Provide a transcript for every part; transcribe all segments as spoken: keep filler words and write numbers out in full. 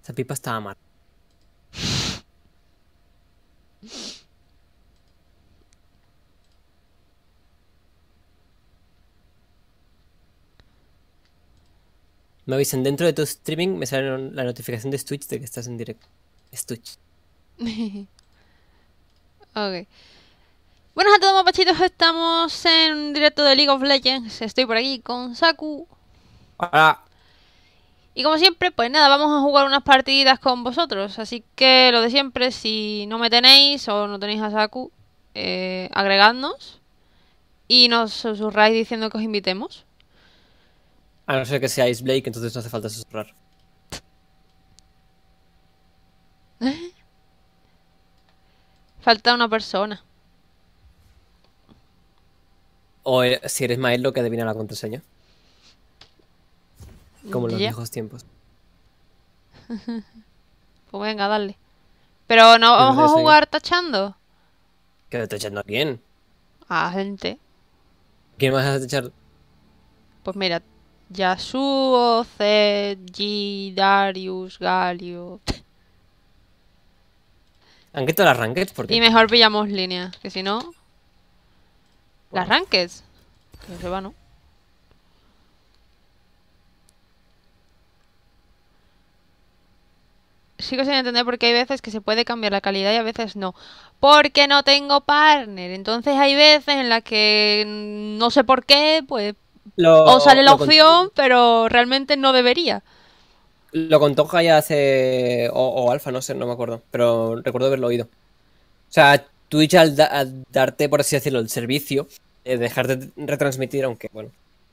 Esa pipa estaba mal. Me avisan dentro de tu streaming, me sale la notificación de Twitch de que estás en directo. Es Twitch. Ok. Buenas a todos, mapachitos. Estamos en un directo de League of Legends. Estoy por aquí con Saku. Hola. Y como siempre, pues nada, vamos a jugar unas partiditas con vosotros. Así que lo de siempre, si no me tenéis o no tenéis a Saku, eh, agregadnos y nos susurráis diciendo que os invitemos. A no ser que seáis Blake, entonces no hace falta susurrar. Falta una persona. O eh, si eres Maelo que adivina la contraseña. Como en los Ya. viejos tiempos. Pues venga, dale. Pero no Pues vamos entonces a soy yo. jugar tachando. ¿Qué te echando a quién? A gente. ¿Quién vas a echar? Pues mira, Yasuo, Zed, G, Darius, Galio. ¿Han quitado las rankeds? ¿Por Y qué? mejor pillamos líneas, que si no. Las Wow. rankeds. Que se va, ¿no? Sigo sin entender por qué hay veces que se puede cambiar la calidad y a veces no. Porque no tengo partner. Entonces hay veces en las que mm, no sé por qué, pues os Lo, sale la lo, con- opción, pero realmente no debería. lo contó ya hace. O, o Alfa, no sé, no me acuerdo. Pero recuerdo haberlo oído. O sea, Twitch al, da- al darte, por así decirlo, el servicio, eh, dejar de retransmitir, aunque, bueno.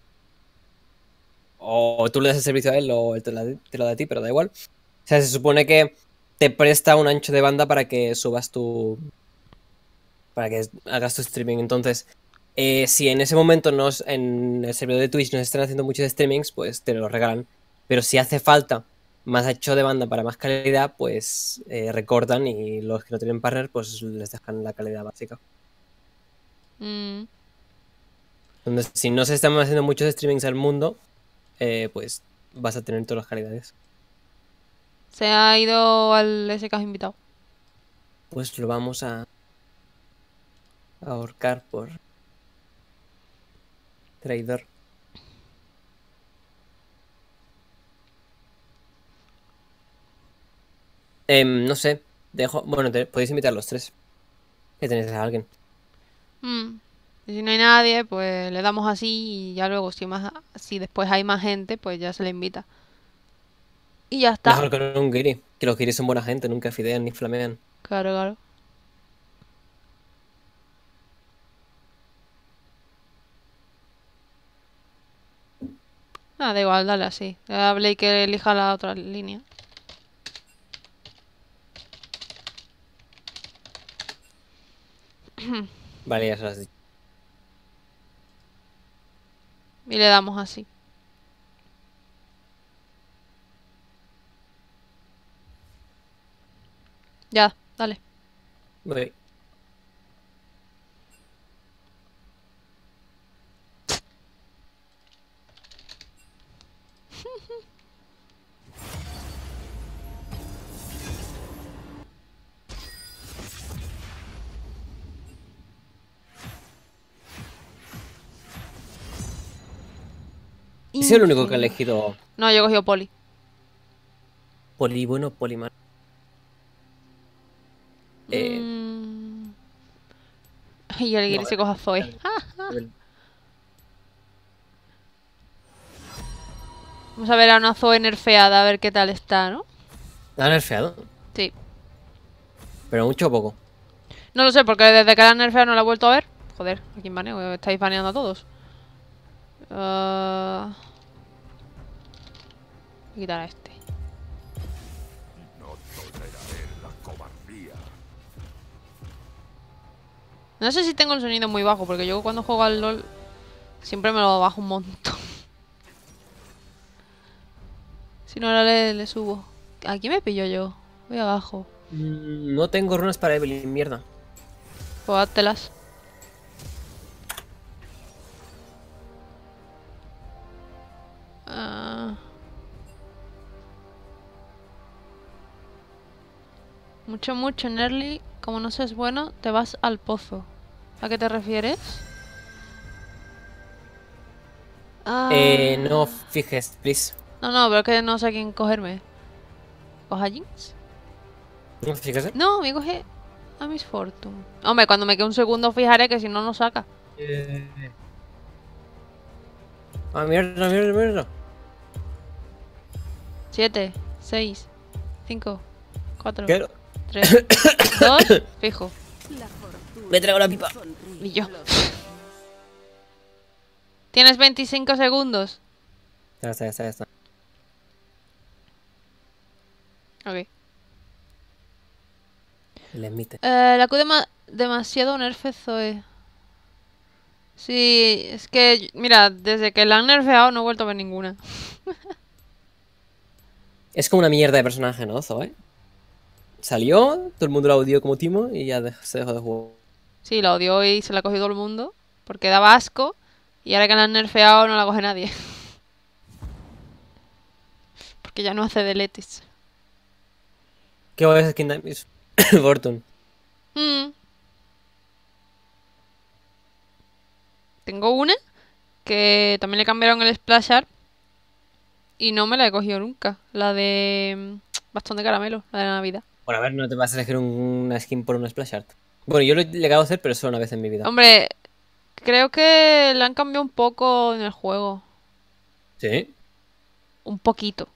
O tú le das el servicio a él o él te, la- te lo da a ti, pero da igual. O sea, se supone que te presta un ancho de banda para que subas tu. Para que hagas tu streaming. Entonces, eh, si en ese momento nos, en el servidor de Twitch nos están haciendo muchos streamings, pues te lo regalan. Pero si hace falta más ancho de banda para más calidad, pues eh, recortan y los que no tienen partner, pues les dejan la calidad básica. Mm, Entonces, si no se están haciendo muchos streamings al mundo, eh, pues vas a tener todas las calidades. se ha ido al ese que has invitado. Pues lo vamos a ahorcar por traidor. Em, no sé, dejo. Bueno, te- podéis invitar los tres. Que tenéis a alguien. Mm. Y si no hay nadie, pues le damos así y ya luego si más si después hay más gente, pues ya se le invita. Y ya está. Mejor con un guiri. Que los guiris son buena gente, nunca fidean ni flamean. Claro, claro. Ah, da igual, dale así. A Blake que elija la otra línea. Vale, ya se lo has dicho. Y le damos así. Ya, dale. Voy. He sido el único que ha Inferior. elegido No, yo he cogido poli. poli bueno, poli malo. Eh, Mm. Y el no, Giri se coja Zoe. el- Ah. el- Vamos a ver a una Zoe nerfeada, a ver qué tal está, ¿no? la han nerfeado. Sí. Pero mucho o poco. No lo sé, porque desde que la han nerfeado no la he vuelto a ver. Joder, ¿a quién baneo? Estáis baneando a todos. Uh... Voy a quitar a este. No sé si tengo el sonido muy bajo, porque yo cuando juego al LOL siempre me lo bajo un montón. Si no, ahora le, le subo. Aquí me pillo yo. Voy abajo. Mm, No tengo runas para Evelyn, mierda. Pues háztelas. Ah. Mucho, mucho, Nerly. Como no seas bueno, te vas al pozo. ¿A qué te refieres? Ah. Eh, no fijes, please. No, no, pero es que no sé a quién cogerme. ¿Coja Jinx? No fijes, ¿eh? No, me coge a Miss Fortune. Hombre, cuando me quede un segundo fijaré que si no, no saca. Eh... Ah, mierda, mierda, mierda. siete, seis, cinco, cuatro, ¿Qué? tres, dos, fijo. Me traigo la pipa. Y yo. Tienes veinticinco segundos. Ya está, ya está, ya está. Ok. El emite. Eh, la Q dema demasiado nerfe Zoe. Sí, es que, mira, desde que la han nerfeado no he vuelto a ver ninguna. Es como una mierda de personaje, ¿no, Zoe? Salió, todo el mundo la odió como Timo y ya dejó- se dejó de jugar. Sí, la odió y se la ha cogido todo el mundo. Porque daba asco. Y ahora que la han nerfeado no la coge nadie. Porque ya no hace deletes. ¿Qué va a skin de Miss Fortune? Mm. Tengo una que también le cambiaron el splash art y no me la he cogido nunca. La de mm, bastón de caramelo, la de Navidad. Bueno, a ver, no te vas a elegir un- una skin por un splash art. Bueno, yo lo he llegado a hacer, pero solo una vez en mi vida. Hombre, creo que la han cambiado un poco en el juego. ¿Sí? Un poquito.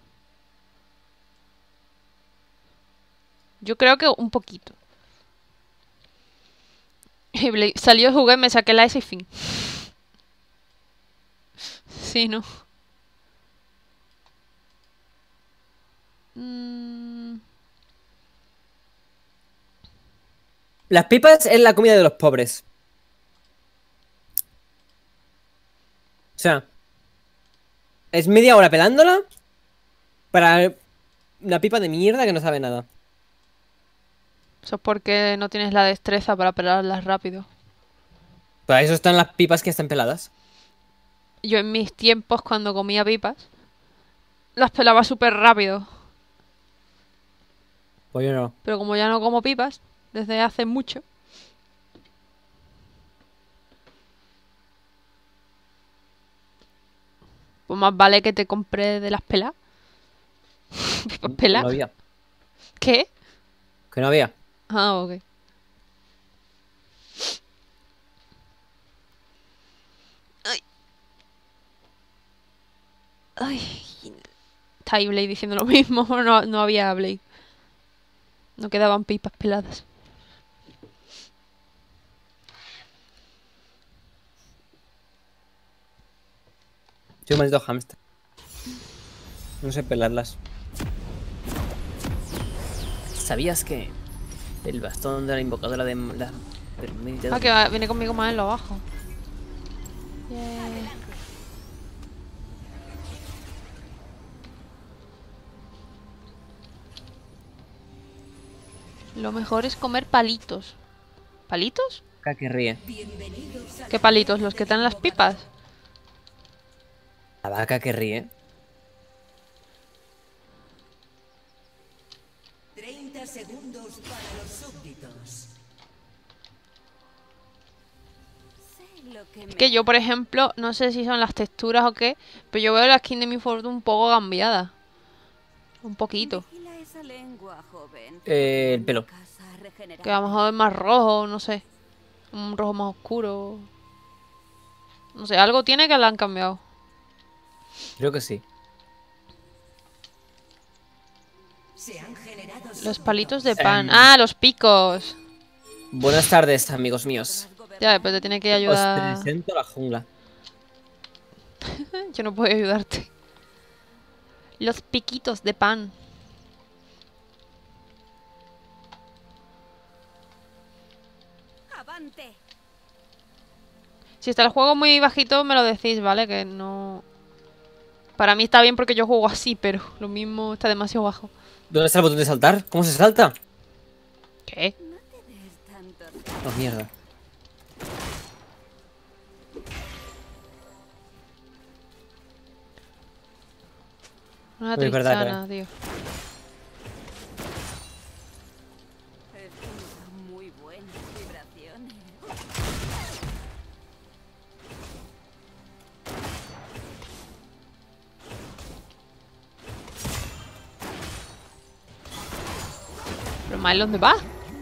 Yo creo que un poquito. Y ble- salió, jugué, me saqué la S y fin. Sí, ¿no? Mm, Las pipas es la comida de los pobres. O sea, es media hora pelándola para una pipa de mierda que no sabe nada. eso es porque no tienes la destreza para pelarlas rápido. Para eso están las pipas que están peladas. Yo en mis tiempos, cuando comía pipas, las pelaba súper rápido. Pues yo no. Pero como ya no como pipas, desde hace mucho. Pues más vale que te compre de las pelas. ¿Pipas No pelas? había. ¿Qué? Que no había. Ah, ok. Ay. Ay. Está ahí Blade diciendo lo mismo. No, no había Blade. No quedaban pipas peladas. Soy un maldito hámster. No sé pelarlas. ¿Sabías que el bastón de la invocadora de la permite... Ah, que va- viene conmigo más en lo abajo. Yay. Lo mejor es comer palitos. ¿Palitos? que ríe? ¿Qué palitos? ¿Los que están en las pipas? La vaca que ríe. treinta segundos para los súbditos. Es que yo, por ejemplo, no sé si son las texturas o qué, pero yo veo la skin de mi Fortune un poco cambiada. Un poquito. Eh, el pelo. Que a lo mejor es más rojo, no sé. Un rojo más oscuro. No sé, algo tiene que la han cambiado. Creo que sí. Se han generado Los palitos de Em. pan. Ah, los picos. Buenas tardes, amigos míos. Ya, pero te tiene que Os ayudar. presento la jungla. Yo no puedo ayudarte. Los piquitos de pan. Avante. Si está el juego muy bajito, me lo decís, ¿vale? Que no... Para mí está bien porque yo juego así, pero lo mismo está demasiado bajo. ¿Dónde está el botón de saltar? ¿Cómo se salta? ¿Qué? No te des tanto. Oh, mierda. Una Es verdad, tristana, tío. Pero Mael, ¿dónde va?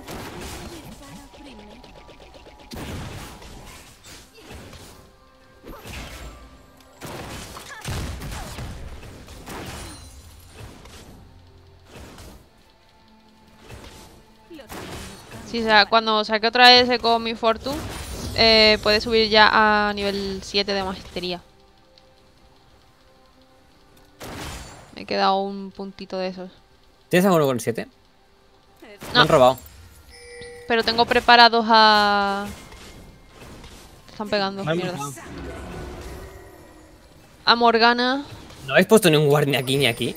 Sí, o sea, cuando saque otra vez con mi Fortune, eh, puede subir ya a nivel siete de maestría. Me he quedado un puntito de esos. ¿Tienes alguno con siete? Me No. han robado. Pero tengo preparados a... Están pegando, Me han mierda. matado. A Morgana. ¿No habéis puesto ni un guard ni aquí ni aquí?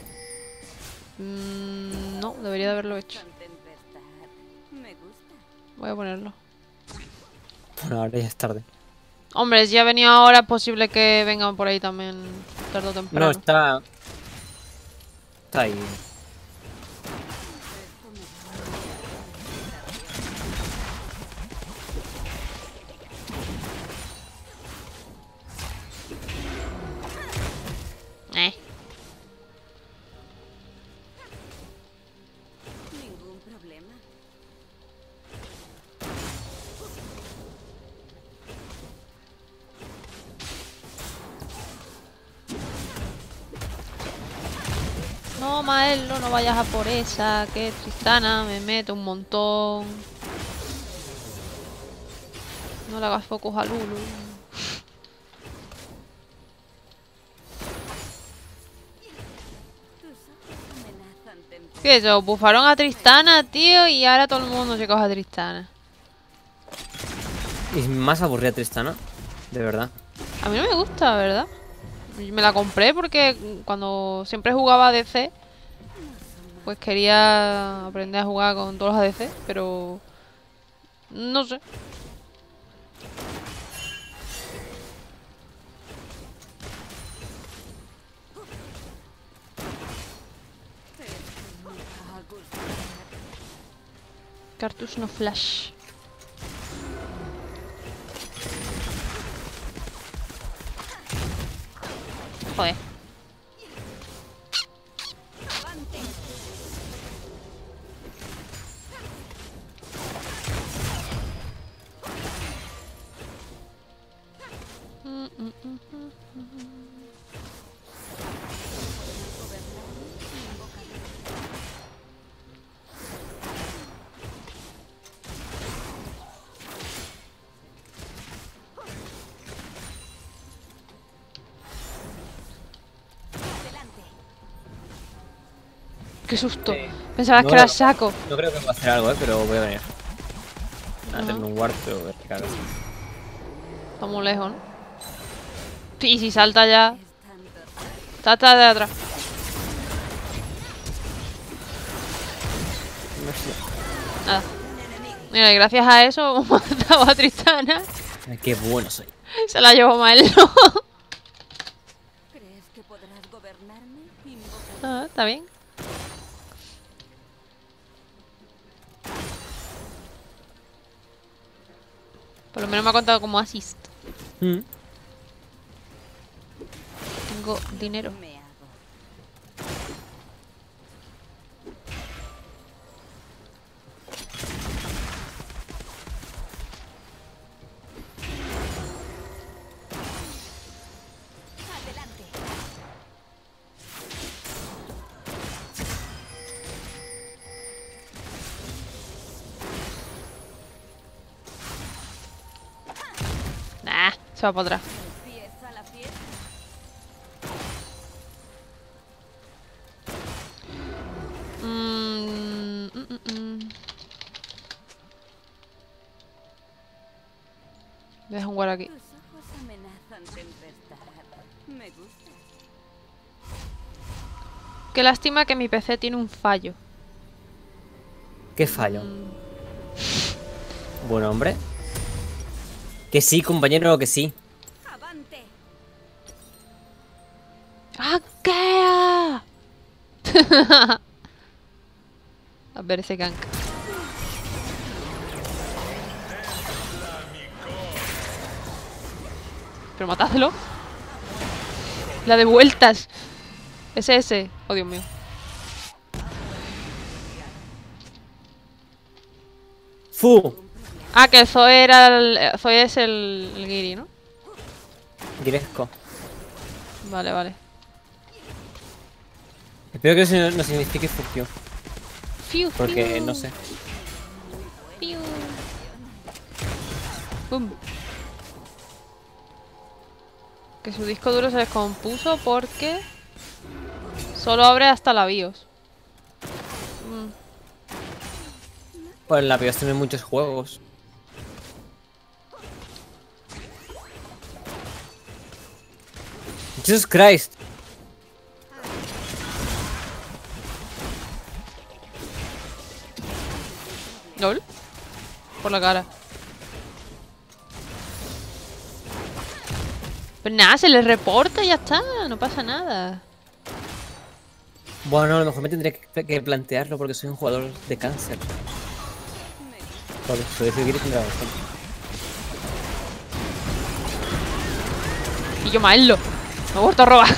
Mm, no, debería de haberlo hecho. Voy a ponerlo. Bueno, ahora ya es tarde. Hombre, si ha venido ahora, es posible que vengan por ahí también tarde o temprano. No, está... Está ahí. Eh. Ningún problema. No, Maelo, no vayas a por esa, que Tristana me mete un montón. No le hagas focus a Lulu. ¿Qué es eso? Bufaron a Tristana, tío, y ahora todo el mundo se coge a Tristana. Es más aburrida Tristana. De verdad. A mí no me gusta, ¿verdad? Me la compré porque cuando siempre jugaba A D C, pues quería aprender a jugar con todos los A D C, pero... no sé. Cartucho no flash. Joder. Mm, mm, mm, mm, mm. Qué susto. Eh, Pensabas no, que era no. Shaco. No creo que pueda hacer algo, eh, pero voy a venir. A Ajá. tener un guard, pero ver qué cagas. Está muy lejos, ¿no? Y si salta ya. Está, está de atrás. Nada. Mira, y gracias a eso hemos matado a Tristana. Ay, qué bueno soy. Se la llevó mal. ¿Crees que podrás gobernarme? Invoca- Ah, está bien. Por lo menos me ha contado como assist. Mm. Tengo dinero. Me hago. Adelante. Nah, se va para atrás. Empieza la fiesta. Mm, mm, mm, mm. Deja un guard aquí. Tus ojos amenazan tempestad. Me gusta. Qué lástima que mi P C tiene un fallo. Qué fallo. Mm, Bueno, hombre. Que sí, compañero, que sí. Avante. ¡Ah, qué! A ver ese gank. Pero matadlo. La de vueltas. Ese, ese. Oh, Dios mío. ¡Fu! Ah, que el Zoe era el... Zoe es el, el Giri, ¿no? Giresco. Vale, vale. Espero que eso no, no signifique fuck you. Fiu, Porque fiu, no sé. fiu. Pum. Que su disco duro se descompuso porque solo abre hasta la BIOS. Mm. Pues la BIOS tiene muchos juegos. Jesus Christ. ¿Lol? Por la cara. Pues nada, se le reporta y ya está, no pasa nada. Bueno, a lo mejor me tendré que, que plantearlo porque soy un jugador de cáncer. Joder, soy de Giri tendrá razón. Y yo maelo. Me he vuelto a robar.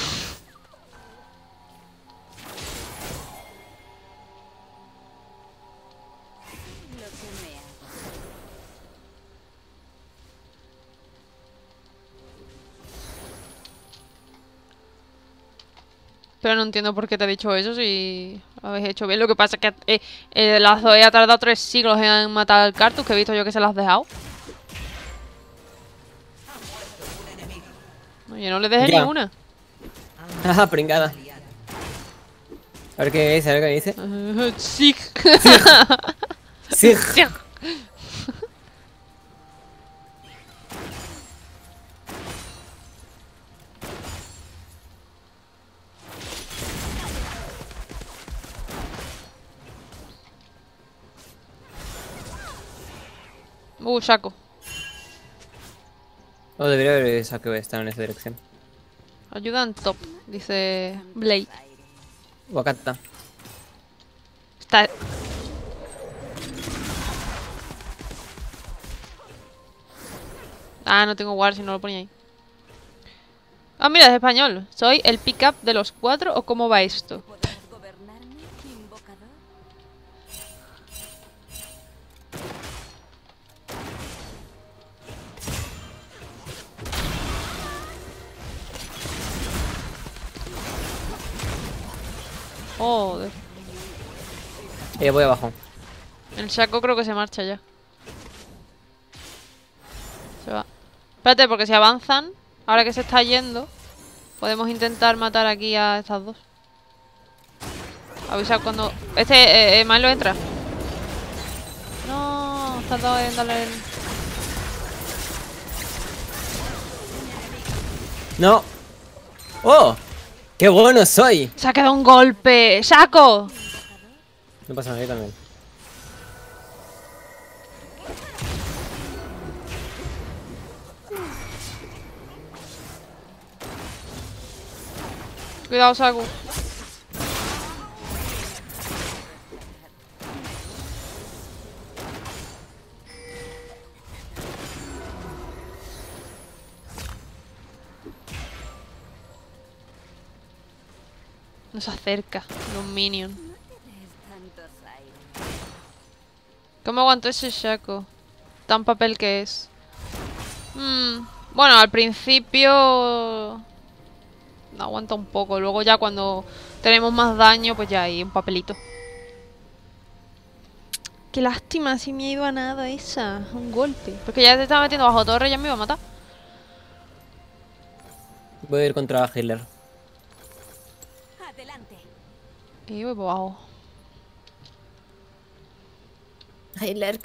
Pero no entiendo por qué te he dicho eso si lo habéis hecho bien. Lo que pasa es que eh, eh, la Zoe ha tardado tres siglos en matar al Cartus, que he visto yo que se las has dejado. Oye, no le dejé Ya. ni una. Ah, pringada. A ver qué dice, a ver qué dice. Uh, sí. Sí. Sí. Uh, saco. O debería haber sacado estar en esa dirección. Ayuda en top, dice Blade. Wakata. Está... Ah, no tengo war si no lo ponía ahí. Ah, mira, es español. ¿Soy el pick-up de los cuatro o cómo va esto? ¿Podrás gobernarme, invocador? Joder. Eh, voy abajo. El saco creo que se marcha ya. Se va. Espérate, porque si avanzan, ahora que se está yendo, podemos intentar matar aquí a estas dos. Avisa cuando... Este, eh, eh, Milo entra. No, está todo en darle el... ¡No! ¡Oh! ¡Qué bueno soy! ¡Se ha quedado un golpe! ¡Saco! No pasa nada, yo también. Cuidado, Saku. Nos acerca un minion. Tantos aires. ¿Cómo aguantó ese Shaco? Tan papel que es. Hmm, Bueno, al principio... Aguanta un poco. Luego ya cuando tenemos más daño, pues ya hay un papelito. Qué lástima, si me ha ido a nada esa. Un golpe. Porque ya te estaba metiendo bajo torre y ya me iba a matar. Voy a ir contra Healer. Adelante. Y voy por abajo. Healer.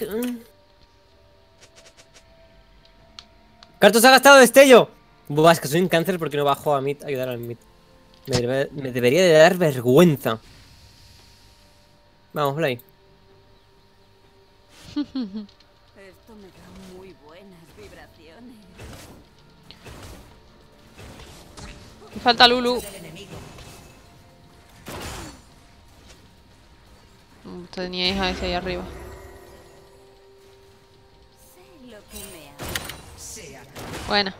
¡Cartus ha gastado destello! Buah, es que soy un cáncer porque no bajo a mid a ayudar al mid. Me, debe- me debería de dar vergüenza. Vamos, Blay. Esto me da muy buenas vibraciones. Me falta Lulu. Mm, Teníais a ese ahí arriba. Sé lo que me hace. Buena.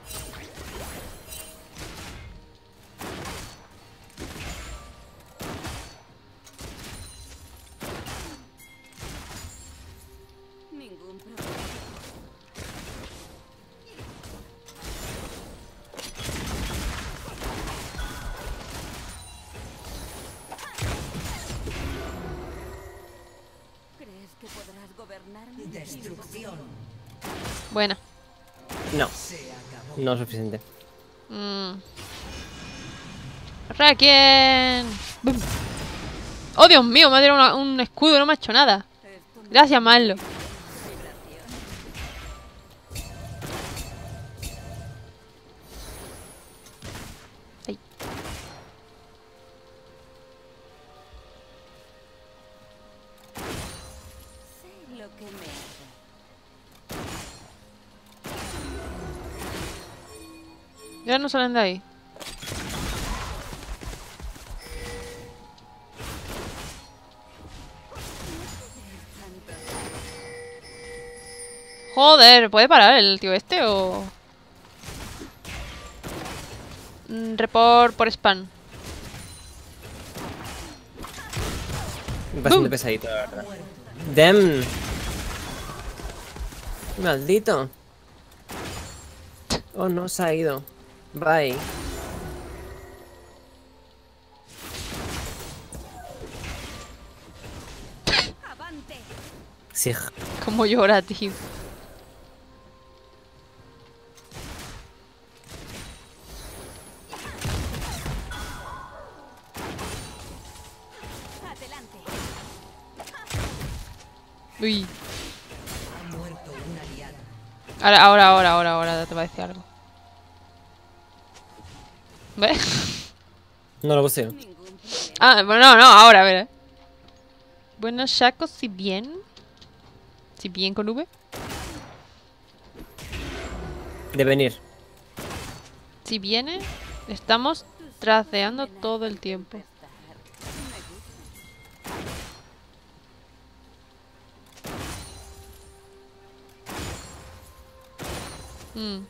Ningún Destrucción. Buena. No, Se acabó. no es suficiente. Mm. Requiem. Bum. Oh, Dios mío, me ha tirado una- un escudo, no me ha hecho nada. Gracias, Marlo. Ay. Sé lo que me hace. Ya no salen de ahí. Joder, ¿puede parar el tío este o...? Mm, report por spam. Bastante Boom. pesadito, la verdad. Dem. Maldito. Oh, no, se ha ido. Bye. ¡Avante! Sí. Cómo llora, tío. ¡Adelante! Uy. Ha muerto un aliado. Ahora, ahora, ahora, ahora, ahora te va a decir algo. ¿Ves? No lo puse. Ningún problema. Ah, bueno, no, no, ahora, a ver. eh. Bueno, Shaco, si bien. Si bien con V. De venir. Si viene, estamos traceando todo el tiempo. Mm.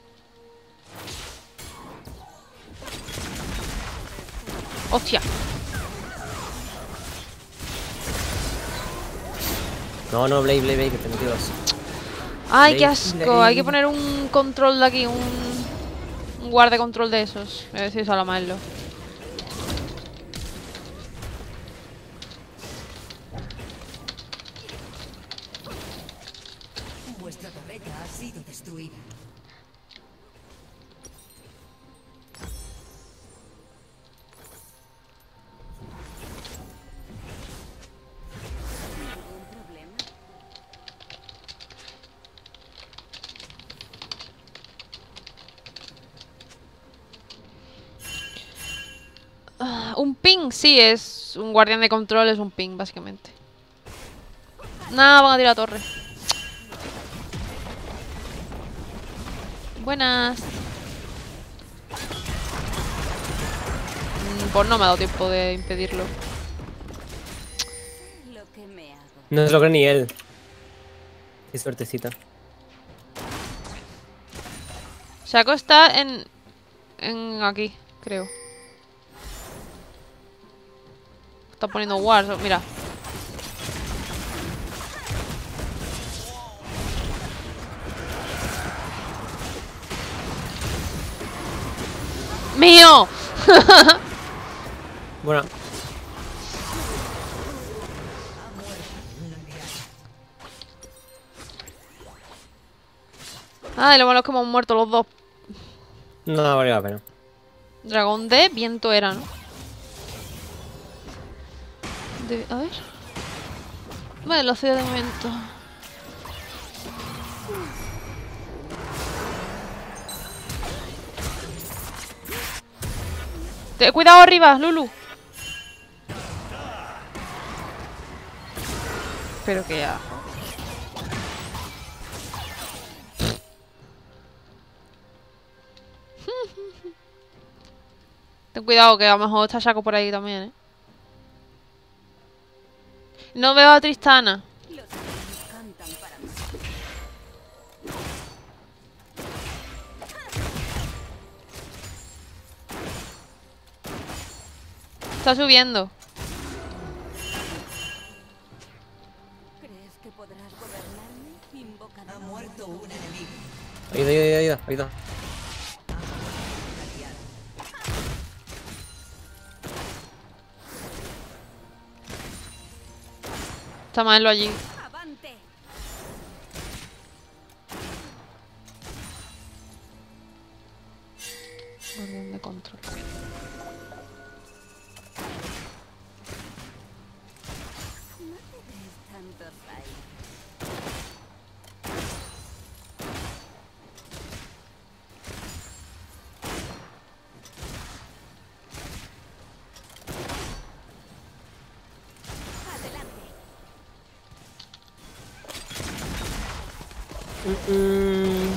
¡Hostia! No, no, Blade, Blade, Blade, que te metías. ¡Ay, qué Blade, asco! Blade. Hay que poner un control de aquí, un, un guardia control de esos. A ver si es a la malo. Vuestra torreta ha sido destruida. ¿Ningún problema? Ah, un ping, sí, es un guardián de control, es un ping, básicamente. Nada, van a tirar la torre. Buenas. Mm, Pues no me ha dado tiempo de impedirlo. Sé lo que me hago. No se lo cree ni él. Qué suertecita. Shaco está en... En aquí, creo. Está poniendo wars, oh, mira. ¡Mío! Bueno, Ay, lo malo es que hemos muerto los dos. no vale la pena. Dragón de viento era, ¿no? De- a ver. Velocidad de momento. Te, cuidado arriba, Lulu. Pero que ya. Ten cuidado que a lo mejor está Shaco por ahí también, ¿eh? No veo a Tristana. Los niños cantan para mí. Está subiendo. ¿Crees que podrás gobernarme? Invocador. Ha muerto un enemigo. Ha ido, ha ido, ha ido, ha ido. Está Maelo allí. ¡Avante! Mm,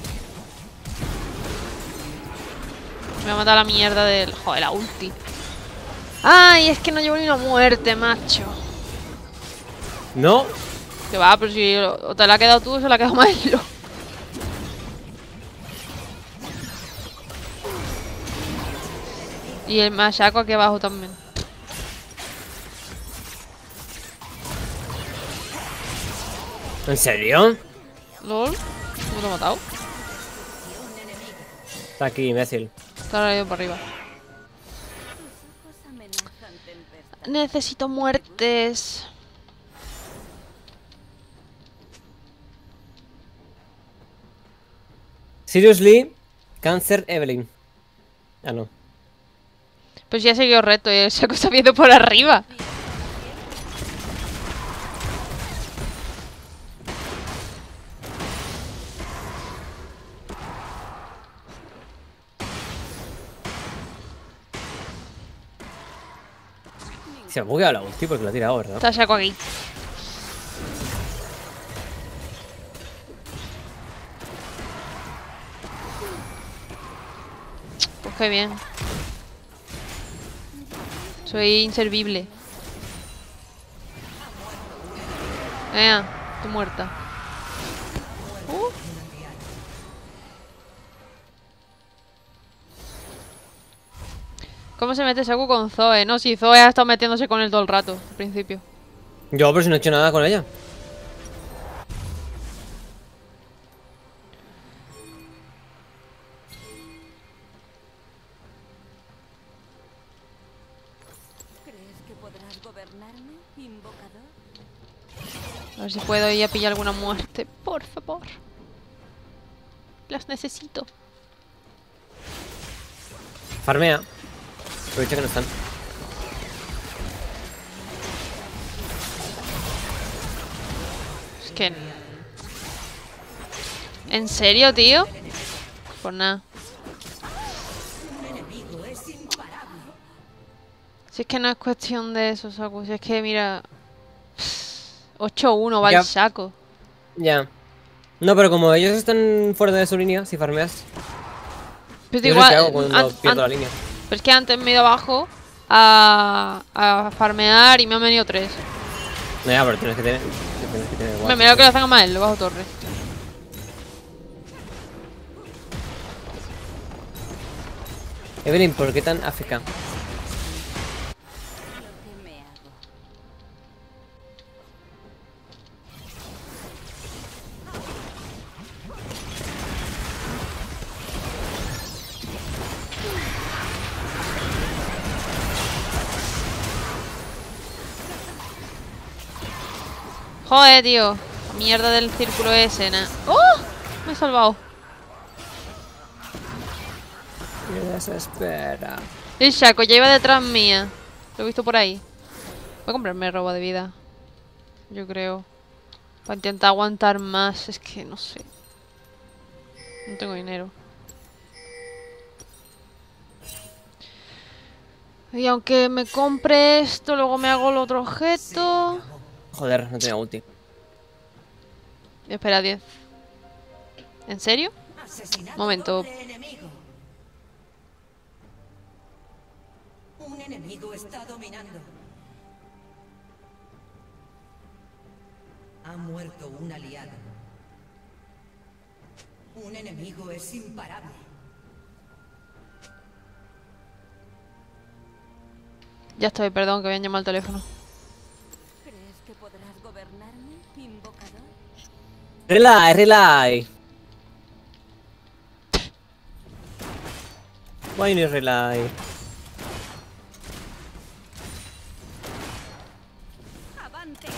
Me va a matar la mierda del... Joder, la ulti. Ay, es que no llevo ni una muerte, macho. no. Que va, pero si o te la ha quedado tú o se la ha quedado Milo. Y el machaco aquí abajo también. ¿En serio? ¿Lol? ¿Cómo te ha matado? Está aquí, imbécil. Está ido para arriba. Tus ojos amenazan tempestad. Necesito muertes. Seriously, Cancer Evelyn. Ah, no. Pues ya seguido reto y el saco está viendo por arriba. Se me ha bugueado la ulti porque la ha tirado, ¿verdad? Está saco aquí. Pues qué bien. Soy inservible. Ea, estoy muerta. Uh. ¿Cómo se mete Saku con Zoe? No, si Zoe ha estado metiéndose con él todo el rato, al principio. Yo, pero si no he hecho nada con ella. ¿Crees que podrás gobernarme, invocador? A ver si puedo ir a pillar alguna muerte, por favor. Las necesito. Farmea. Aprovecha que no están. Es que... ¿En serio, tío? Pues nada. Si es que no es cuestión de eso, Saku. Si es que, mira... ocho uno va Ya. el saco. Ya. No, pero como ellos están fuera de su línea, si farmeas. Pero Yo igual, sé qué hago cuando an- pierdo an- la línea. pero es que antes me he ido abajo a, a farmear y me han venido tres. No, ya, pero tienes que tener. Tienes que tener Me guardia. mira lo que le hacen a Mael, lo bajo torre. Evelyn, ¿por qué tan A F K? Lo que me hago. Joder, tío. Mierda del círculo ese, na. ¡Oh! Me he salvado. Me desespera. El saco ya iba detrás mía. Lo he visto por ahí. Voy a comprarme robo de vida. Yo creo. Para intentar aguantar más. Es que no sé. No tengo dinero. Y aunque me compre esto, luego me hago el otro objeto. Joder, no tenía ulti. Espera, diez. ¿En serio? Asesinato Momento. doble enemigo. Un enemigo está dominando. Ha muerto un aliado. Un enemigo es imparable. Ya estoy, perdón, que habían llamado al teléfono. ¿Crees que podrás gobernarme, invocador? Relay, relay. Why no relay? ¡Avante!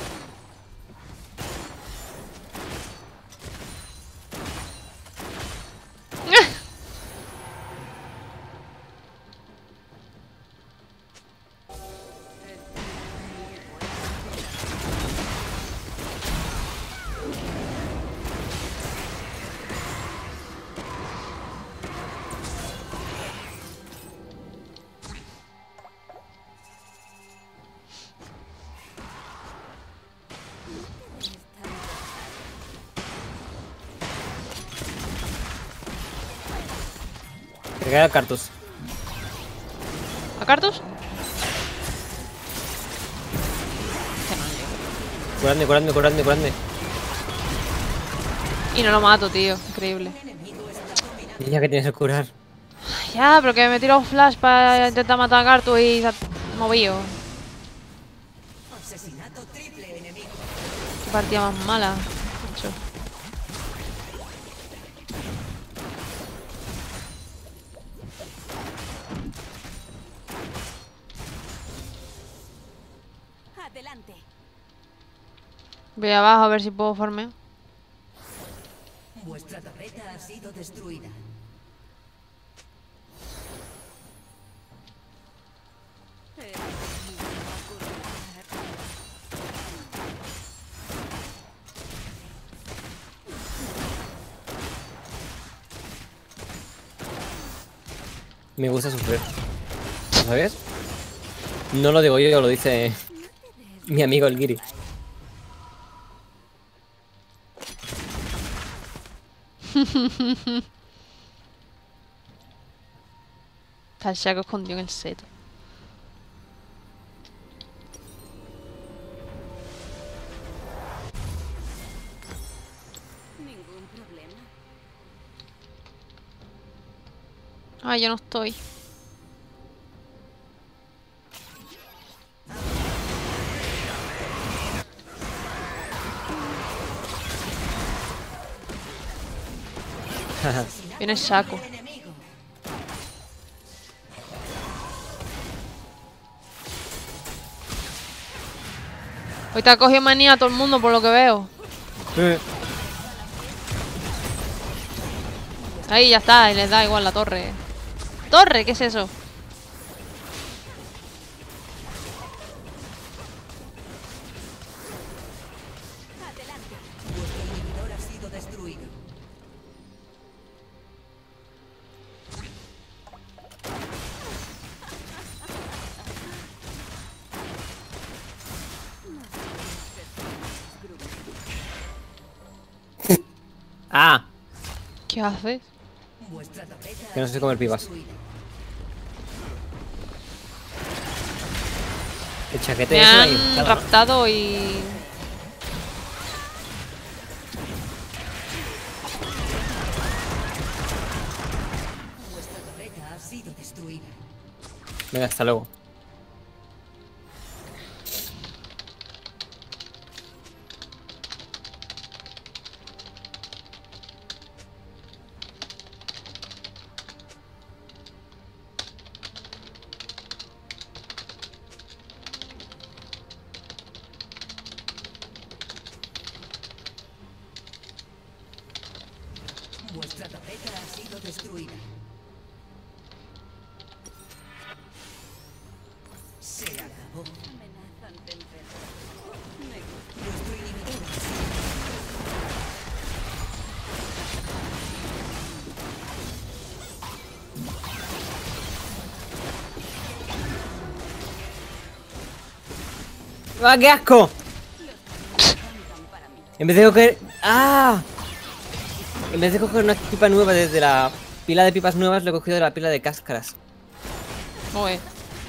Que caiga el Cartus. ¿A Cartus? Curadme, curadme, curadme, curadme. Y no lo mato, tío. Increíble. Niña, que tienes que curar. Ya, pero que me he tirado flash para intentar matar a Cartus y se ha movido. Asesinato triple enemigo. Qué partida más mala. Macho. Adelante. Voy abajo a ver si puedo farmear. Vuestra torreta ha sido destruida. Eh, no va a ocurrir. Me gusta sufrir. ¿Lo sabes? No lo digo yo, lo dice mi amigo el Giri. Está el Shaco escondido en el seto. Ningún problema. Ah, yo no estoy. Viene el Shaco. Hoy te ha cogido manía a todo el mundo por lo que veo. Ahí ya está, y les da igual la torre. ¿Torre? ¿Qué es eso? Vuestro inhibidor ha sido destruido. ¡Ah! ¿Qué haces? Vuestra torreta Que no sé comer pibas. destruida. El chaquete Me es una han infectada, ¿no? raptado y... Vuestra torreta ha sido destruida. Venga, hasta luego. Vuestra torreta ha sido destruida. Se acabó. Amenazan vencer. Me gusta. Vuestro inhibidor ha sido ¡Ah, qué asco! En vez de coger... ¡Ah! En vez de coger una pipa nueva desde la pila de pipas nuevas, lo he cogido de la pila de cáscaras. Joder.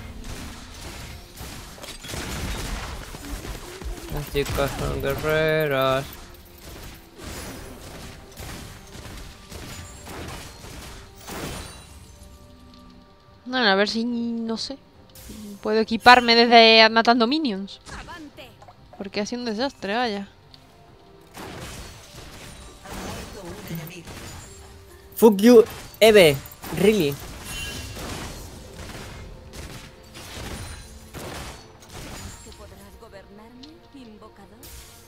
Las chicas son guerreras. Bueno, a ver si... no sé. Puedo equiparme desde matando minions. Avante. Porque ha sido un desastre, vaya. un enemigo. Fuck you, Eve. Really. ¿Que podrás gobernarme, invocador?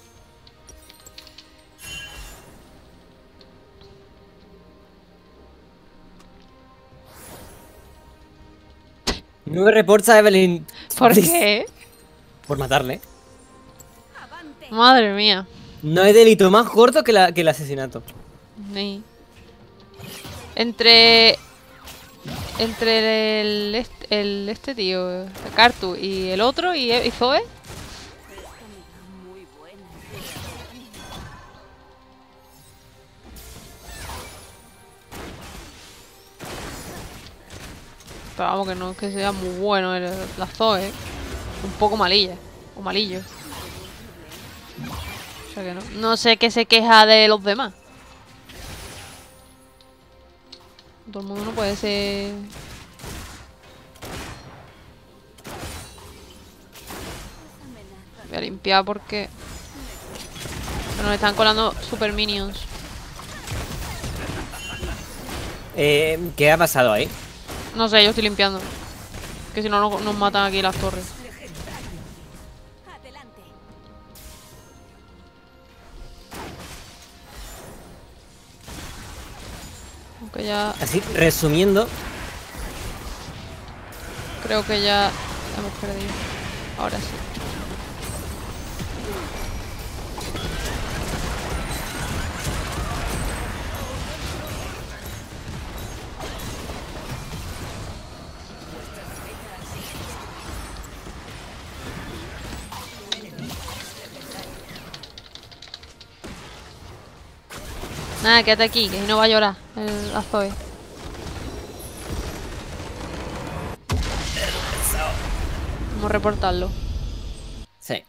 No me reports a Evelyn. ¿Por Please. qué? Por matarle. Avante. Madre mía. No hay delito más corto que, la, que el asesinato. Ni. Entre... Entre el este, el este tío, Cartu, y el otro, y, y Zoe. Esta me da muy buena. Pero vamos, que no es que sea muy bueno el, la Zoe, ¿eh? Un poco malilla. O malillo. O sea que no. No sé qué se queja de los demás. Todo el mundo no puede ser... Voy a limpiar porque... Se nos están colando super minions. Eh, ¿Qué ha pasado ahí? No sé, yo estoy limpiando. Que si no nos, nos matan aquí las torres. Adelante. Aunque ya... Así, resumiendo, Creo que ya hemos perdido. Ahora sí. Nada, quédate aquí, que si no va a llorar el Azoe. Vamos a reportarlo. sí.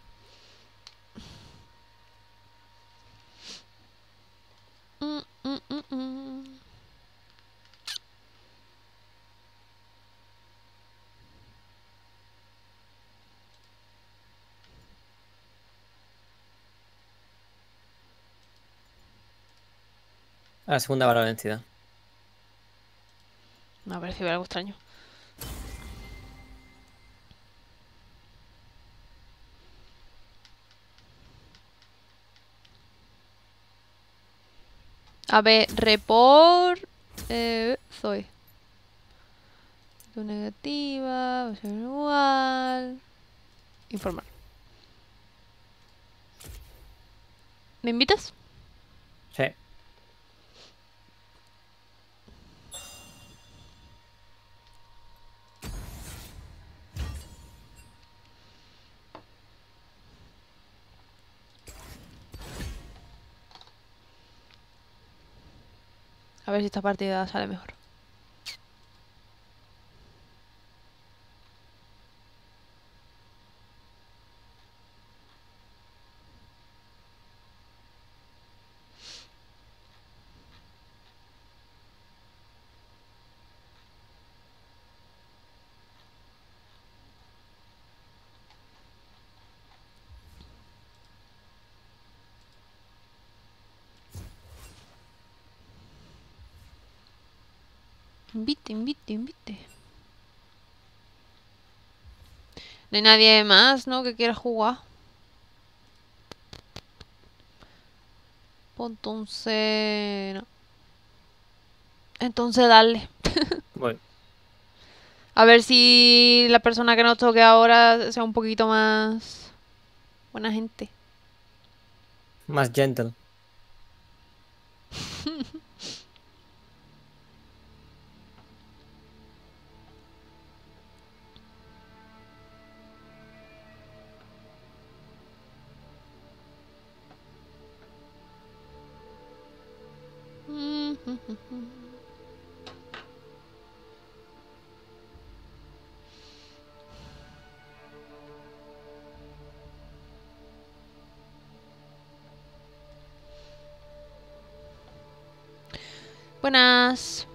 Mm, mm, mm, mm. A la segunda barra de vencida. Me ha parecido algo extraño. A ver, report... Eh, Zoe. Tu negativa, va a ser igual. Informar. ¿Me invitas? Sí. A ver si esta partida sale mejor. Invite, invite, invite. No hay nadie más, ¿no? Que quiera jugar. Pues entonces... No. Entonces dale. Bueno, A ver si la persona que nos toque ahora sea un poquito más... Buena gente. más gentle. Buenas.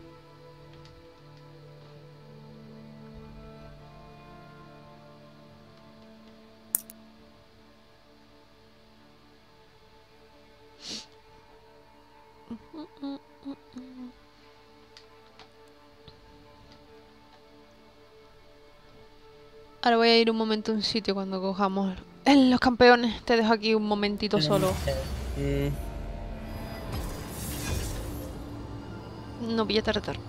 Ahora voy a ir un momento a un sitio cuando cojamos el- los campeones. Te dejo aquí un momentito solo. Mm, No pillate retar.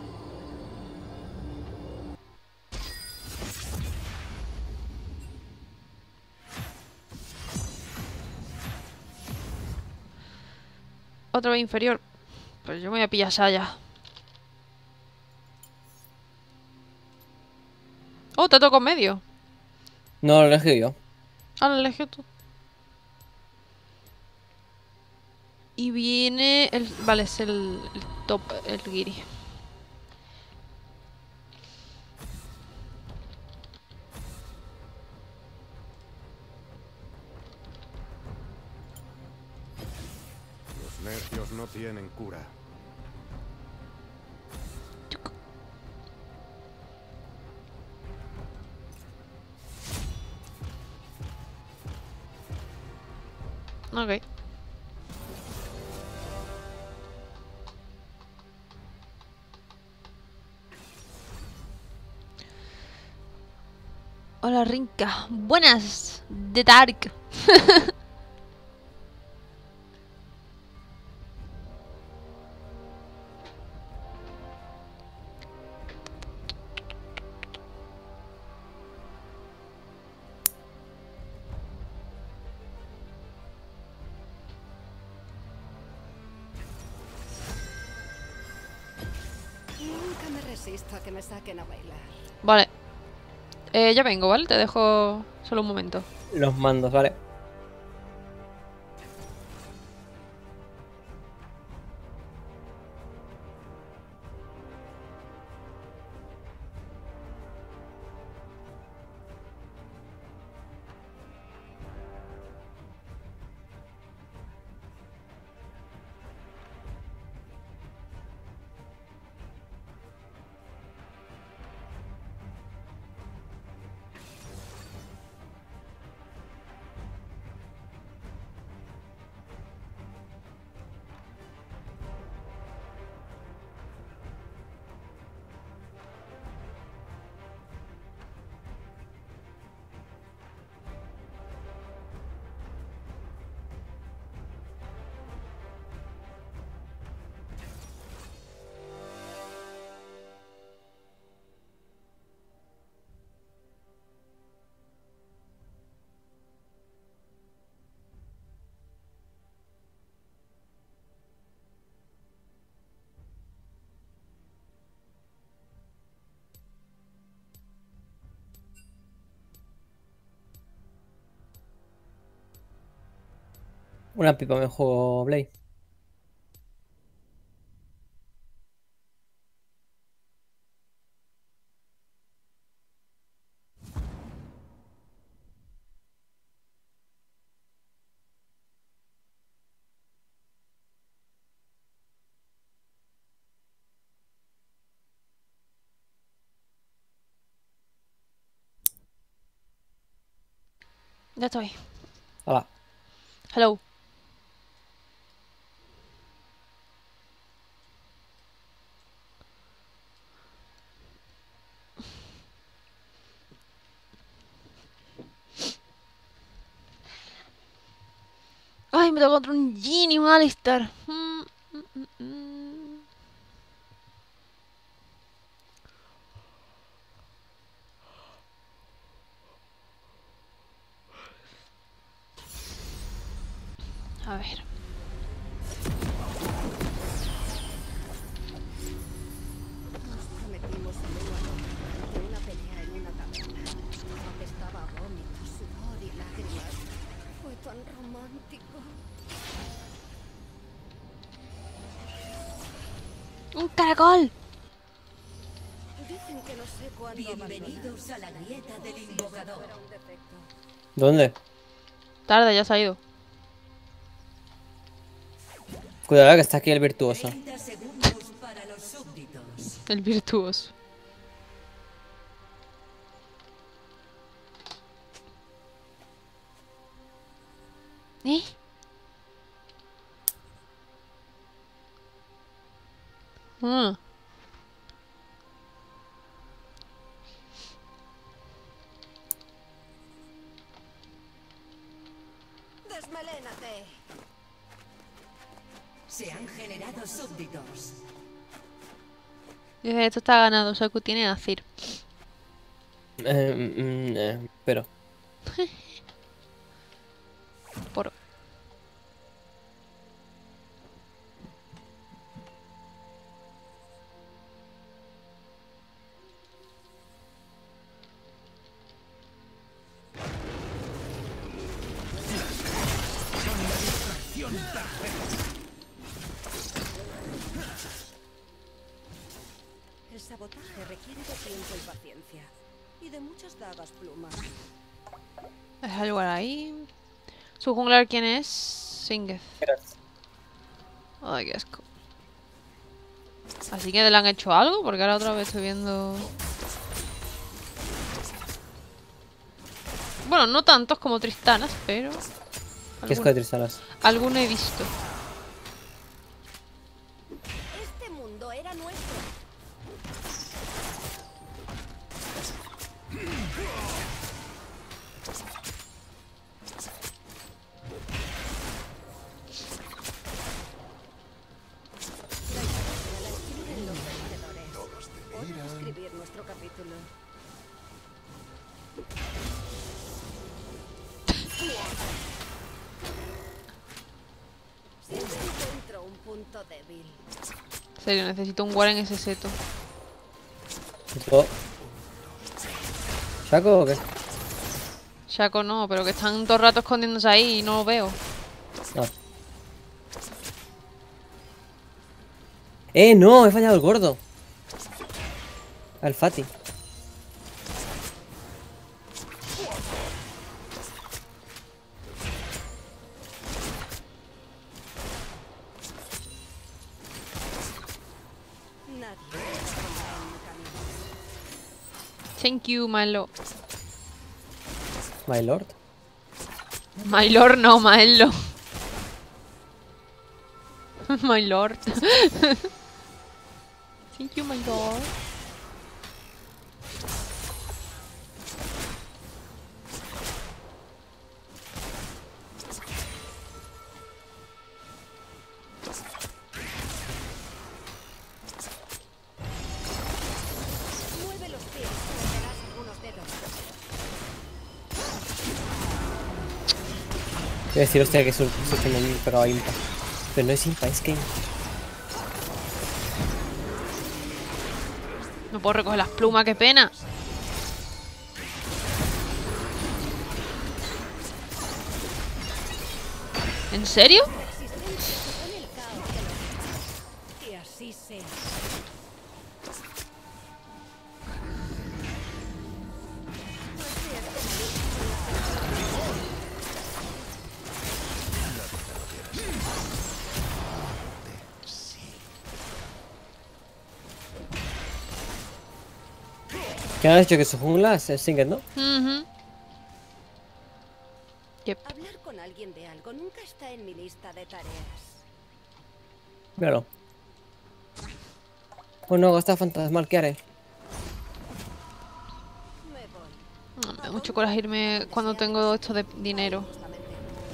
Otra vez inferior. Pues yo me voy a pillar Saya. Oh, te toco en medio. no lo elegí yo. Ah, lo elegí tú. Y viene el... Vale, es el, el top, el Giri. necios no tienen cura. Ok. Hola Rinka. Buenas. The Dark. Nunca me resisto a que me saquen a bailar. Vale. Eh, ya vengo, ¿vale? Te dejo solo un momento. Los mandos, vale. Una pipa me juego, Blade. Ya estoy. Hola. Hello. Ay, me tocó contra un Jhin y un Alistar. Mm, mm, mm, mm. A ver. Nos prometimos el uno al otro de una pelea en una taberna. Apestaba a vómito, sudor y lágrimas. Fue tan romántico. ¡Un caracol! Dicen que no sé cuándo Bienvenidos a la grieta del invocador. era un defecto. ¿Dónde? Tarde, ya se ha ido. Cuidado que está aquí el virtuoso. treinta segundos para los súbditos. El virtuoso. ¿Eh? Ah. ¡Desmelénate! Se han generado súbditos. Dice, esto está ganado, Saku tiene a Cir. Eh, mm, eh, pero. Por... El sabotaje requiere de tiempo y paciencia. Y de muchas dagas plumas. Deja el lugar ahí. ¿Su junglar quién es? Singed. Ay, qué asco. Así que le han hecho algo, porque ahora otra vez estoy viendo... Bueno, no tantos como Tristanas, pero... ¿Qué es algún- de Tristanas? Alguno he visto. Este mundo era nuestro. La historia la escriben los vencedores. Hora de escribir nuestro capítulo. Siempre encuentro un punto débil. En serio, necesito un War en ese seto. ¿Tipo Shaco o qué? Shaco no, pero que están todo el rato escondiéndose ahí y no lo veo. No. ¡Eh, no! He fallado el gordo. Al Fati. Nadie puede poner en mi camino. Thank you, my lord. My lord. My lord, no, my lord. My lord. Thank you, my lord. Mueve los pies y verás algunos dedos. Voy a decir, hostia, que su que me he pegado a Impa. Pero no es Impa, es Kane. No puedo recoger las plumas, qué pena. ¿En serio? Tu existencia supone el caos de los demás. Que así sea. No seas como ¿Qué han hecho? Que su jungla es el Singed, ¿no? Ujú. Yep. hablar con alguien de algo nunca está en mi lista de tareas. Míralo. Oh no, está fantasmal, ¿qué haré? Me voy. No, me da mucho coraje irme cuando tengo esto de dinero. Justamente.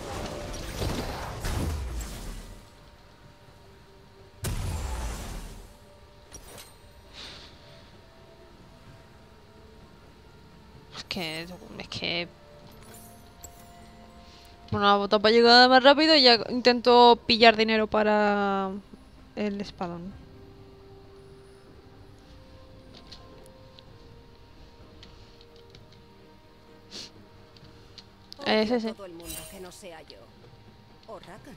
Es que... Es que... Bueno, la bota para llegar más rápido y ya intento pillar dinero para el espadón. Es Odio ese. todo el mundo que no sea yo. O Rakan.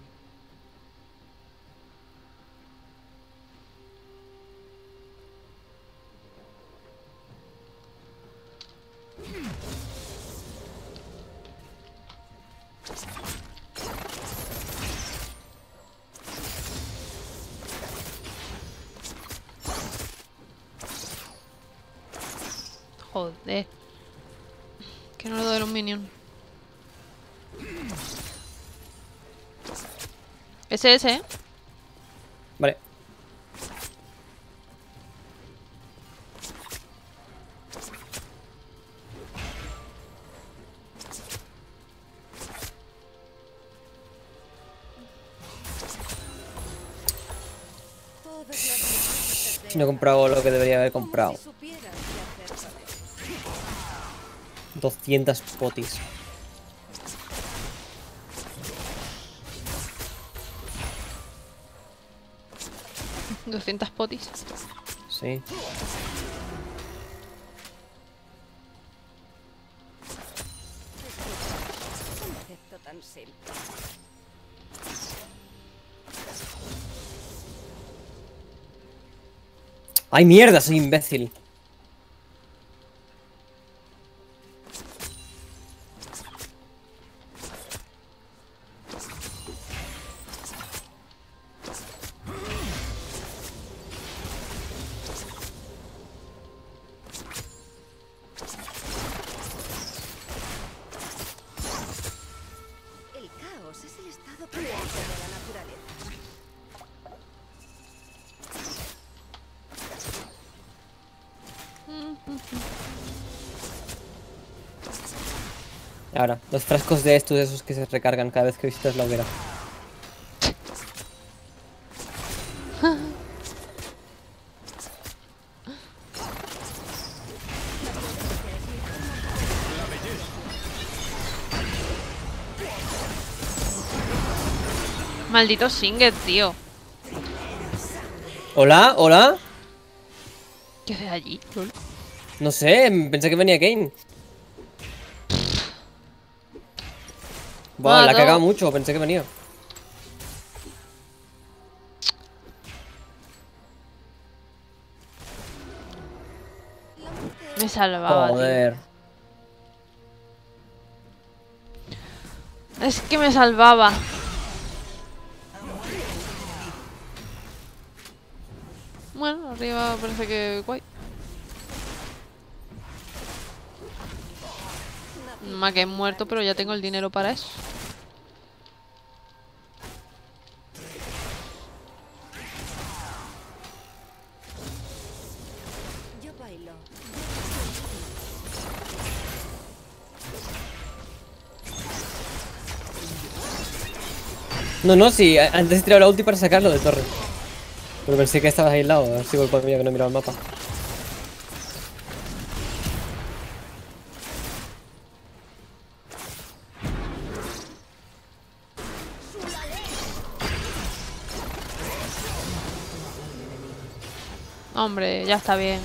Joder. Que no le doy los minions. Ese, ese, ¿eh? Vale. Todas las noticias de No he comprado lo que debería haber como comprado. si supieran qué hacer con él. doscientas potis. doscientas potis. Sí. Concepto tan simple. ¡Ay, mierda! Soy imbécil. Ahora, los frascos de estos, esos que se recargan cada vez que visitas la hoguera. Maldito Singed, tío. ¿Hola? ¿Hola? ¿Qué haces allí? Lol. No sé, pensé que venía Kane. Buah, Ah, la ha no. cagado mucho, pensé que venía. Me salvaba, tío. Joder. Es que me salvaba. Bueno, arriba parece que guay. Más que he muerto, pero ya tengo el dinero para eso. Yo bailo. No, no, sí, a- antes he tirado la ulti para sacarlo de torre. Pero pensé que estabas aislado, así culpa mía que no he mirado el mapa. Hombre, ya está bien.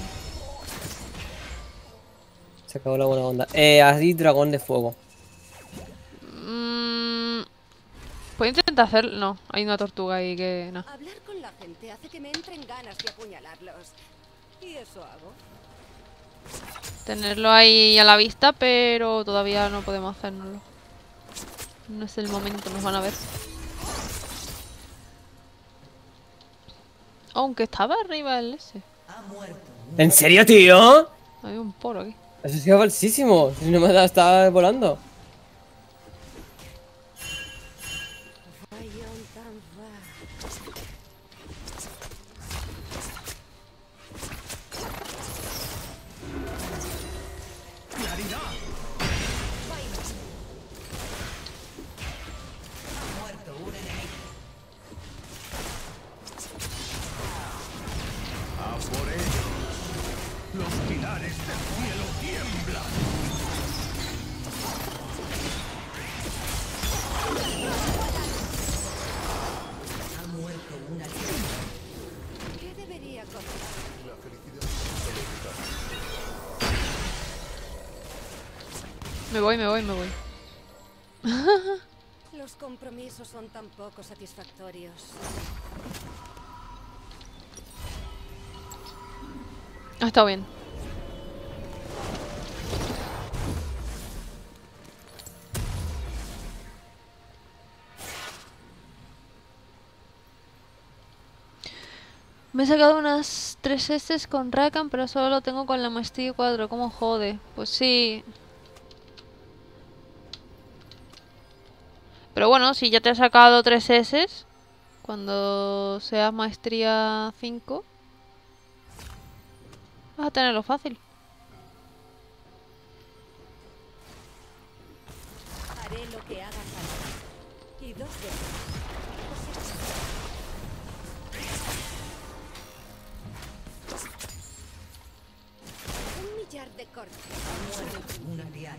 Se acabó la buena onda. Eh, así dragón de fuego. Mm, ¿puedo intentar hacer? No, hay una tortuga ahí que no. Hablar con la gente hace que me entren ganas de apuñalarlos. Y eso hago. Tenerlo ahí a la vista, pero todavía no podemos hacerlo. No es el momento, nos van a ver. Aunque estaba arriba el ese. ¿En serio, tío? Hay un poro aquí. Eso ha sido falsísimo. Si no me da, estaba volando. Rayón tan va. A por ello. Los pilares del cielo tiemblan. ¿Qué debería contar? Me voy, me voy, me voy. Los compromisos son tan poco satisfactorios. Ha estado bien. Me he sacado unas tres S con Rakan, pero solo lo tengo con la maestría cuatro. ¿Cómo jode? Pues sí. Pero bueno, si ya te has sacado tres S, cuando seas maestría cinco, vas a tenerlo fácil. Haré lo que haga falta. Y dos veces. Un millar de cortes. Una diana.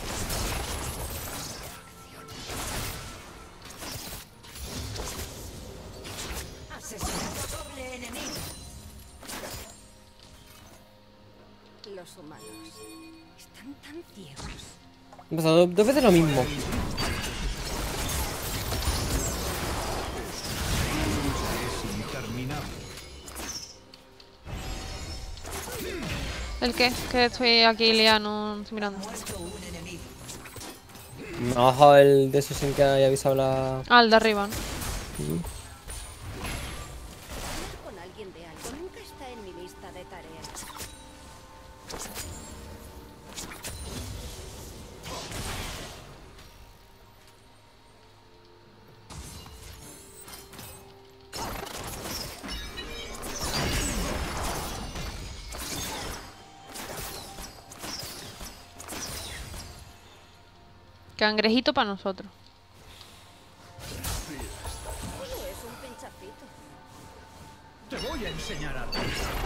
Asesinato doble enemigo. Los humanos están tan ciegos. Me ha pasado dos veces lo mismo. Es interminable. ¿El qué? Que estoy aquí liano, estoy mirando. Me ha bajado el de eso sin que haya avisado la... Ah, el de arriba, ¿no? Hablar con alguien de algo nunca está en mi lista de tareas. Cangrejito para nosotros. Solo es un pinchacito. Te voy a enseñar algo.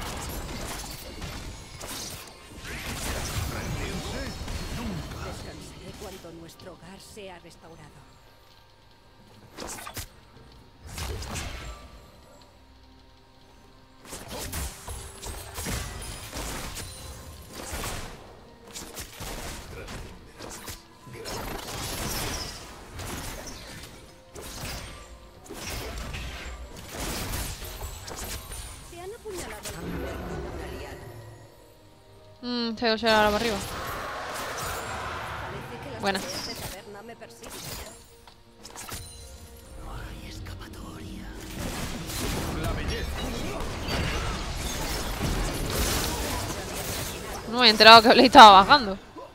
Rendirse nunca. Descansaré cuando nuestro hogar sea restaurado. Se han apuñalado la muerte de una aliada. Mmm, se se ahora para arriba. Parece que las Buena. peleas de taberna me persiguen. La belleza. No me he enterado que Blade estaba bajando. En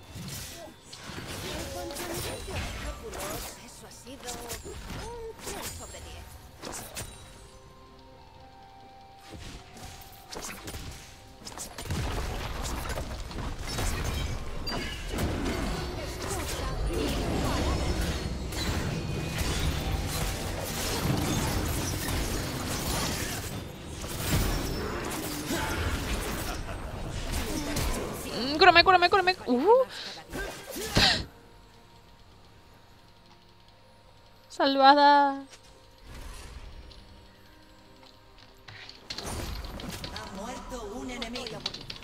cuanto a nivel de obstáculos, eso ha sido un tres sobre diez. Mm, cúrame, cúrame, cúrame. Uh. Salvada. Ha muerto un enemigo.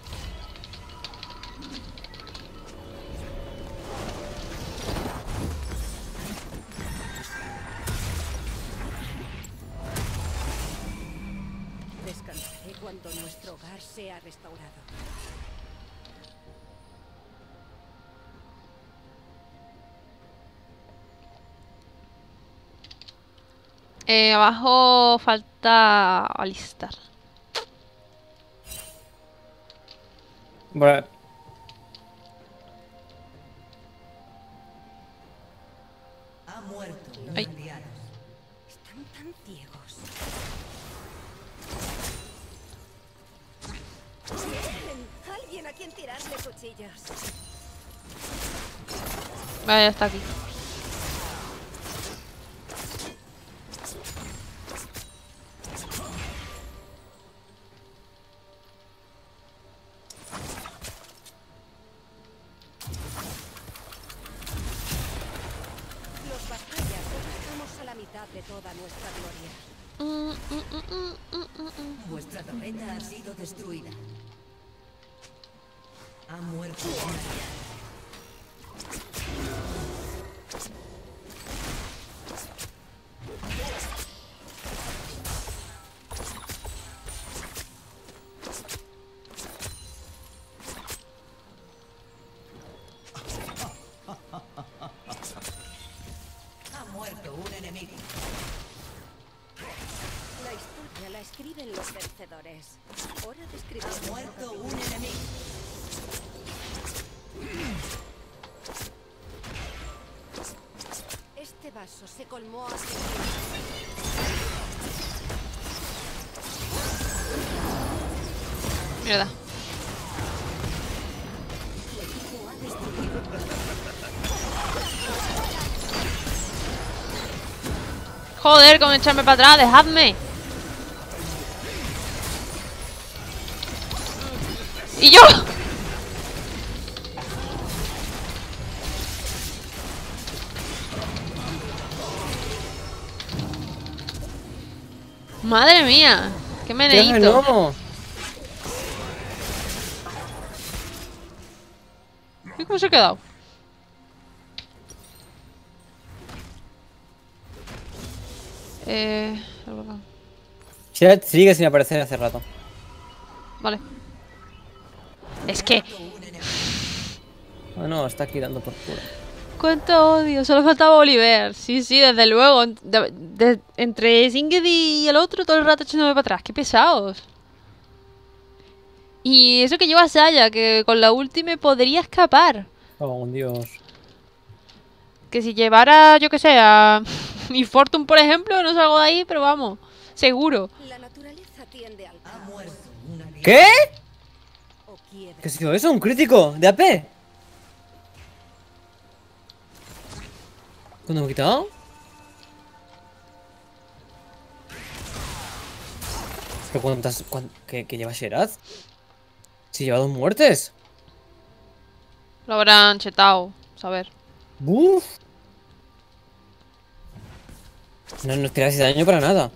Descansaré cuando nuestro hogar sea restaurado. Eh, abajo falta Alistar. Bueno, Ha muerto un Ay. aliado. Están tan ciegos. Alguien a quien tirarle cuchillos. Vale, ya está aquí. Los batallas estamos a la mitad de toda nuestra gloria. Mm, mm, mm, mm, mm, mm. Vuestra torreta ha sido destruida. Ha muerto un aliado. Ha muerto un enemigo. La historia la escriben los vencedores. Hora de escribir. Ha muerto un enemigo. Este vaso se colmó hace Mierda. Joder, con echarme para atrás, dejadme. ¿Y yo? Madre mía, qué ¿qué meneíto. no? ¿Y cómo se ha quedado? Eh... Sheret sigue sin aparecer hace rato. Vale. Es que... Oh, no, está aquí dando por culo. ¡Cuánto odio! Solo faltaba Oliver. Sí, sí, desde luego. De- de- entre Singed y el otro todo el rato echándome para atrás. ¡Qué pesados! Y eso que lleva Saya, que con la ulti me podría escapar. Oh, Dios. Que si llevara, yo que sé, a mi Fortune, por ejemplo, no salgo de ahí, pero vamos, seguro. La naturaleza tiende al Ha caos muerto un aliado. ¿Qué? o quiebra. ¿Qué ha sido eso? ¿Un crítico? ¿De A P? ¿Cuándo me he quitado? ¿Pero cuántas... cuán- ¿Qué, qué lleva Sheraz? Si lleva dos muertes. Lo habrán chetado, saber. Buf. No nos tiras ese daño para nada.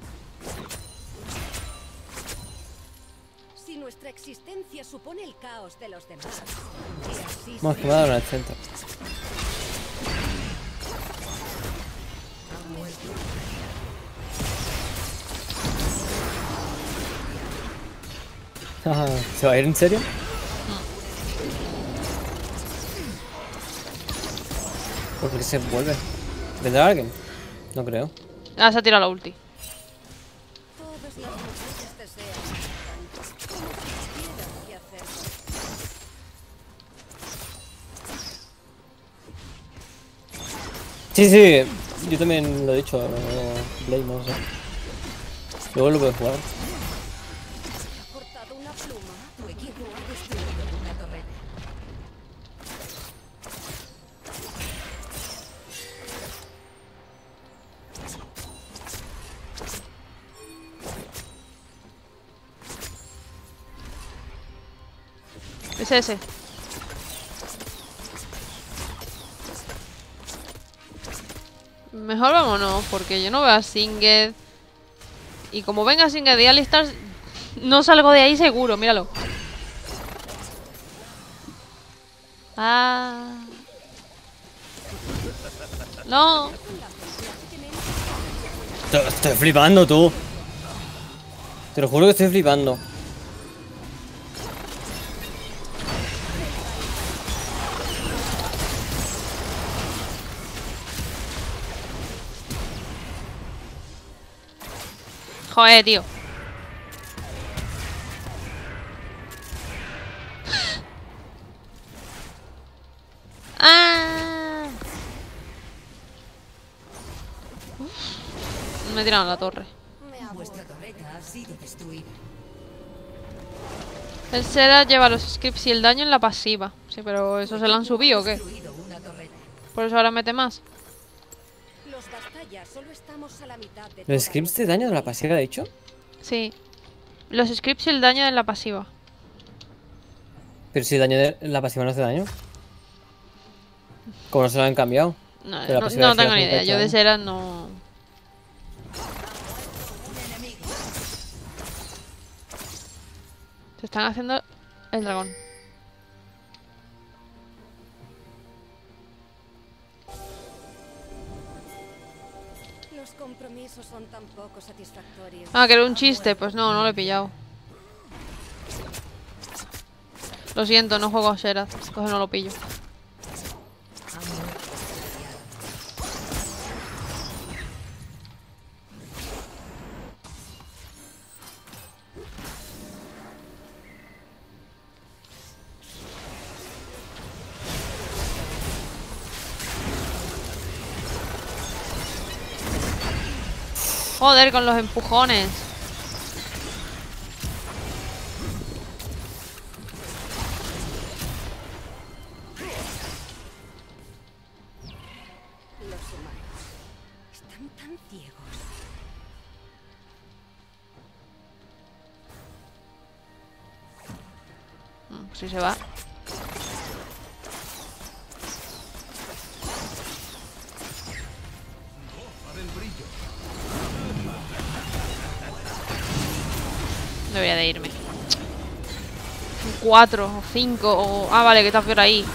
Si nuestra existencia supone el caos de los demás, que así Vamos, que me sea. ha dado en el centro. Ah, ¿se va a ir en serio? ¿Por qué se vuelve? ¿Vendrá alguien? No creo. Ah, se ha tirado la ulti. Todas las mujeres desean tanto, como si tuvieran que hacerlo. Sí, sí, yo también lo he dicho. Blade, no sé. Luego lo puedo jugar. Ha cortado una pluma. Tu equipo ha destruido una torreta. Es ese. Mejor vámonos, porque yo no veo a Singed. Y como venga Singed y Alistar, no salgo de ahí seguro, míralo. Ah. No. Estoy, estoy flipando, tú. Te lo juro que estoy flipando. Joder, tío. Ah. Uf. Me tiraron a la torre. Me aburro. Vuestra torreta ha sido destruida. El Sera lleva los scripts y el daño en la pasiva. Sí, pero ¿eso se lo han subido o qué? Destruido una torreta. Por eso ahora mete más. Los batallas solo estamos a la mitad de ¿Los toda scripts nuestra de daño de la vida. pasiva, de hecho? Sí. Los scripts y el daño en la pasiva. Pero si el daño de la pasiva no hace daño. Como no se lo han cambiado. No, Pero la no- pasiva no de Sera tengo ni es un idea. pecho, Yo de ¿eh? Sera no. Se están haciendo el dragón. Los compromisos son tan poco satisfactorios. Ah, que era un chiste. Pues no, no lo he pillado. Lo siento, no juego a Sera. Entonces no lo pillo. Joder, con los empujones. Los humanos están tan ciegos. Mm, pues sí se va. Debería de irme. Un cuatro o cinco o... Ah, vale, que está por ahí.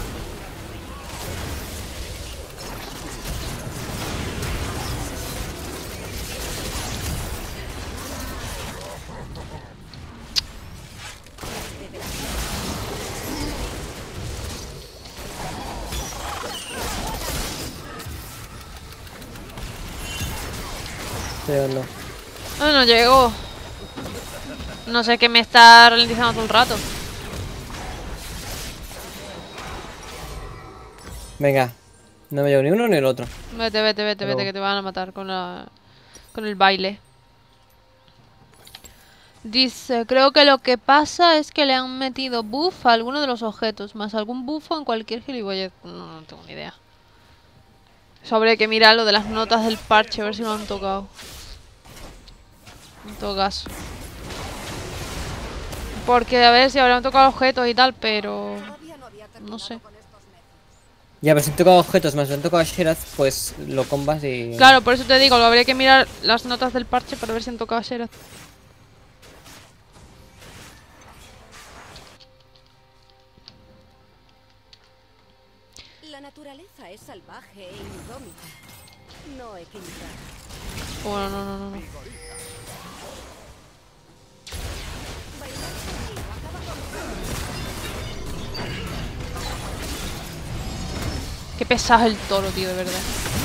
Pero no. No, no llegó. No sé qué me está ralentizando todo el rato. Venga. No me llevo ni uno ni el otro. Vete, vete, vete, Pero- vete, que te van a matar con la... con el baile. Dice, creo que lo que pasa es que le han metido buff a alguno de los objetos, más algún buffo en cualquier gilipollez. No, no tengo ni idea. Eso habría que mirar lo de las notas del parche, a ver si lo han tocado. En todo caso. Porque a ver si habrán tocado objetos y tal, pero... Todavía no había terminado No sé. con estos métodos. Ya, pero si han tocado objetos más lo han tocado a Sherath, pues lo combas y... Claro, por eso te digo, lo habría que mirar las notas del parche para ver si han tocado a Sherath. La naturaleza es salvaje e indómita, no equilibrada. Bueno, no, no, no, no. Bailar conmigo acaba con... Qué pesado es el toro, tío, de verdad.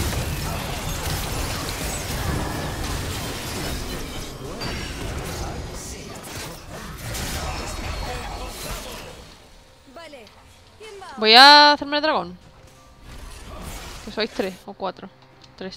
Vale, ¿quién va? Voy a hacerme el dragón. Que sois tres o cuatro. Tres.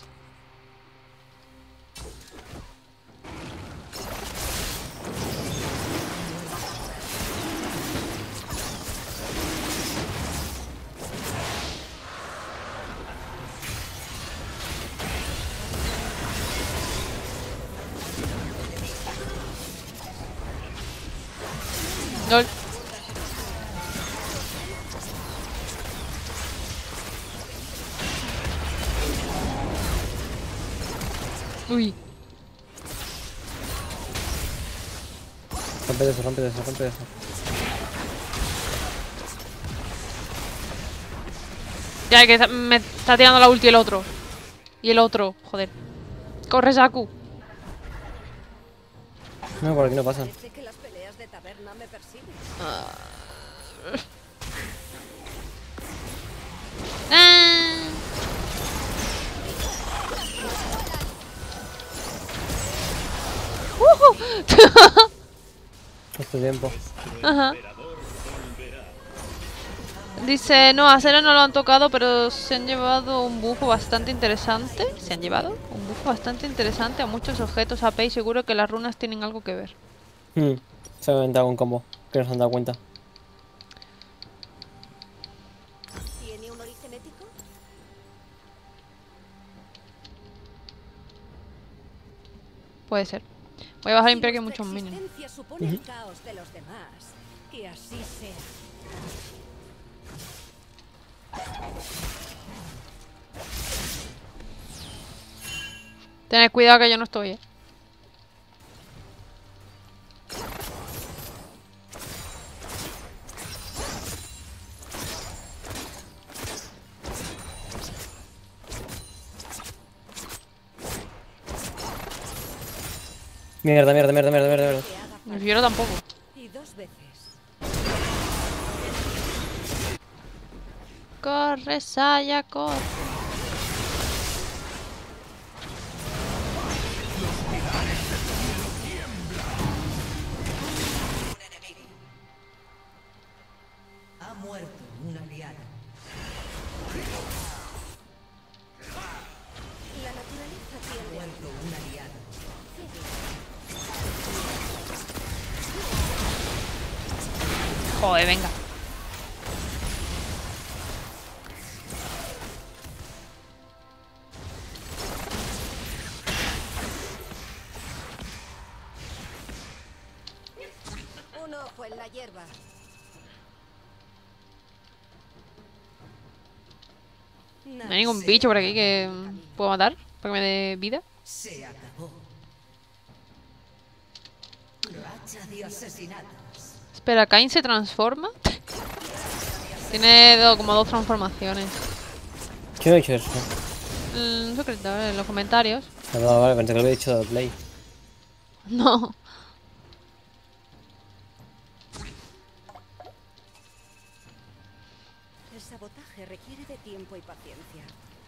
Lol. Uy. Rompe eso, rompe eso, rompe eso. Ya, que está- me está tirando la ulti el otro. Y el otro, joder. Corre, Saku. No, por aquí no pasan. Parece que las peleas de taberna me persiguen. Ah. Ujú. Este tiempo. Ajá. Dice, no, a Sera no lo han tocado, pero se han llevado un buffo bastante interesante. ¿Se han llevado? Un buffo bastante interesante a muchos objetos A P y seguro que las runas tienen algo que ver. Hmm. Se ha inventado un combo, que no se han dado cuenta. ¿Tiene un origen ético? Puede ser. Voy a bajar Si Imperio que hay nuestra muchos minions. existencia supone el caos de los demás, que así sea. Tened cuidado que yo no estoy, eh. Mierda, mierda, mierda, mierda, mierda, mierda. Que haga Me fiero tampoco. y dos veces. Corre, Saya, corre. Ha muerto un aliado. La naturaleza tiene Muerto un aliado. Joder, venga. un ojo en la hierba. No hay ningún bicho por aquí que mm, puedo matar para que me dé vida. Se acabó. Racha de asesinatos. Espera, ¿Kain se transforma? Tiene do- como dos transformaciones. ¿Quién ha dicho eso? Mm, Un secreto, ¿eh? En los comentarios. Ah, vale, vale, pensé que lo había dicho de Play. No. El sabotaje requiere de tiempo y paciencia.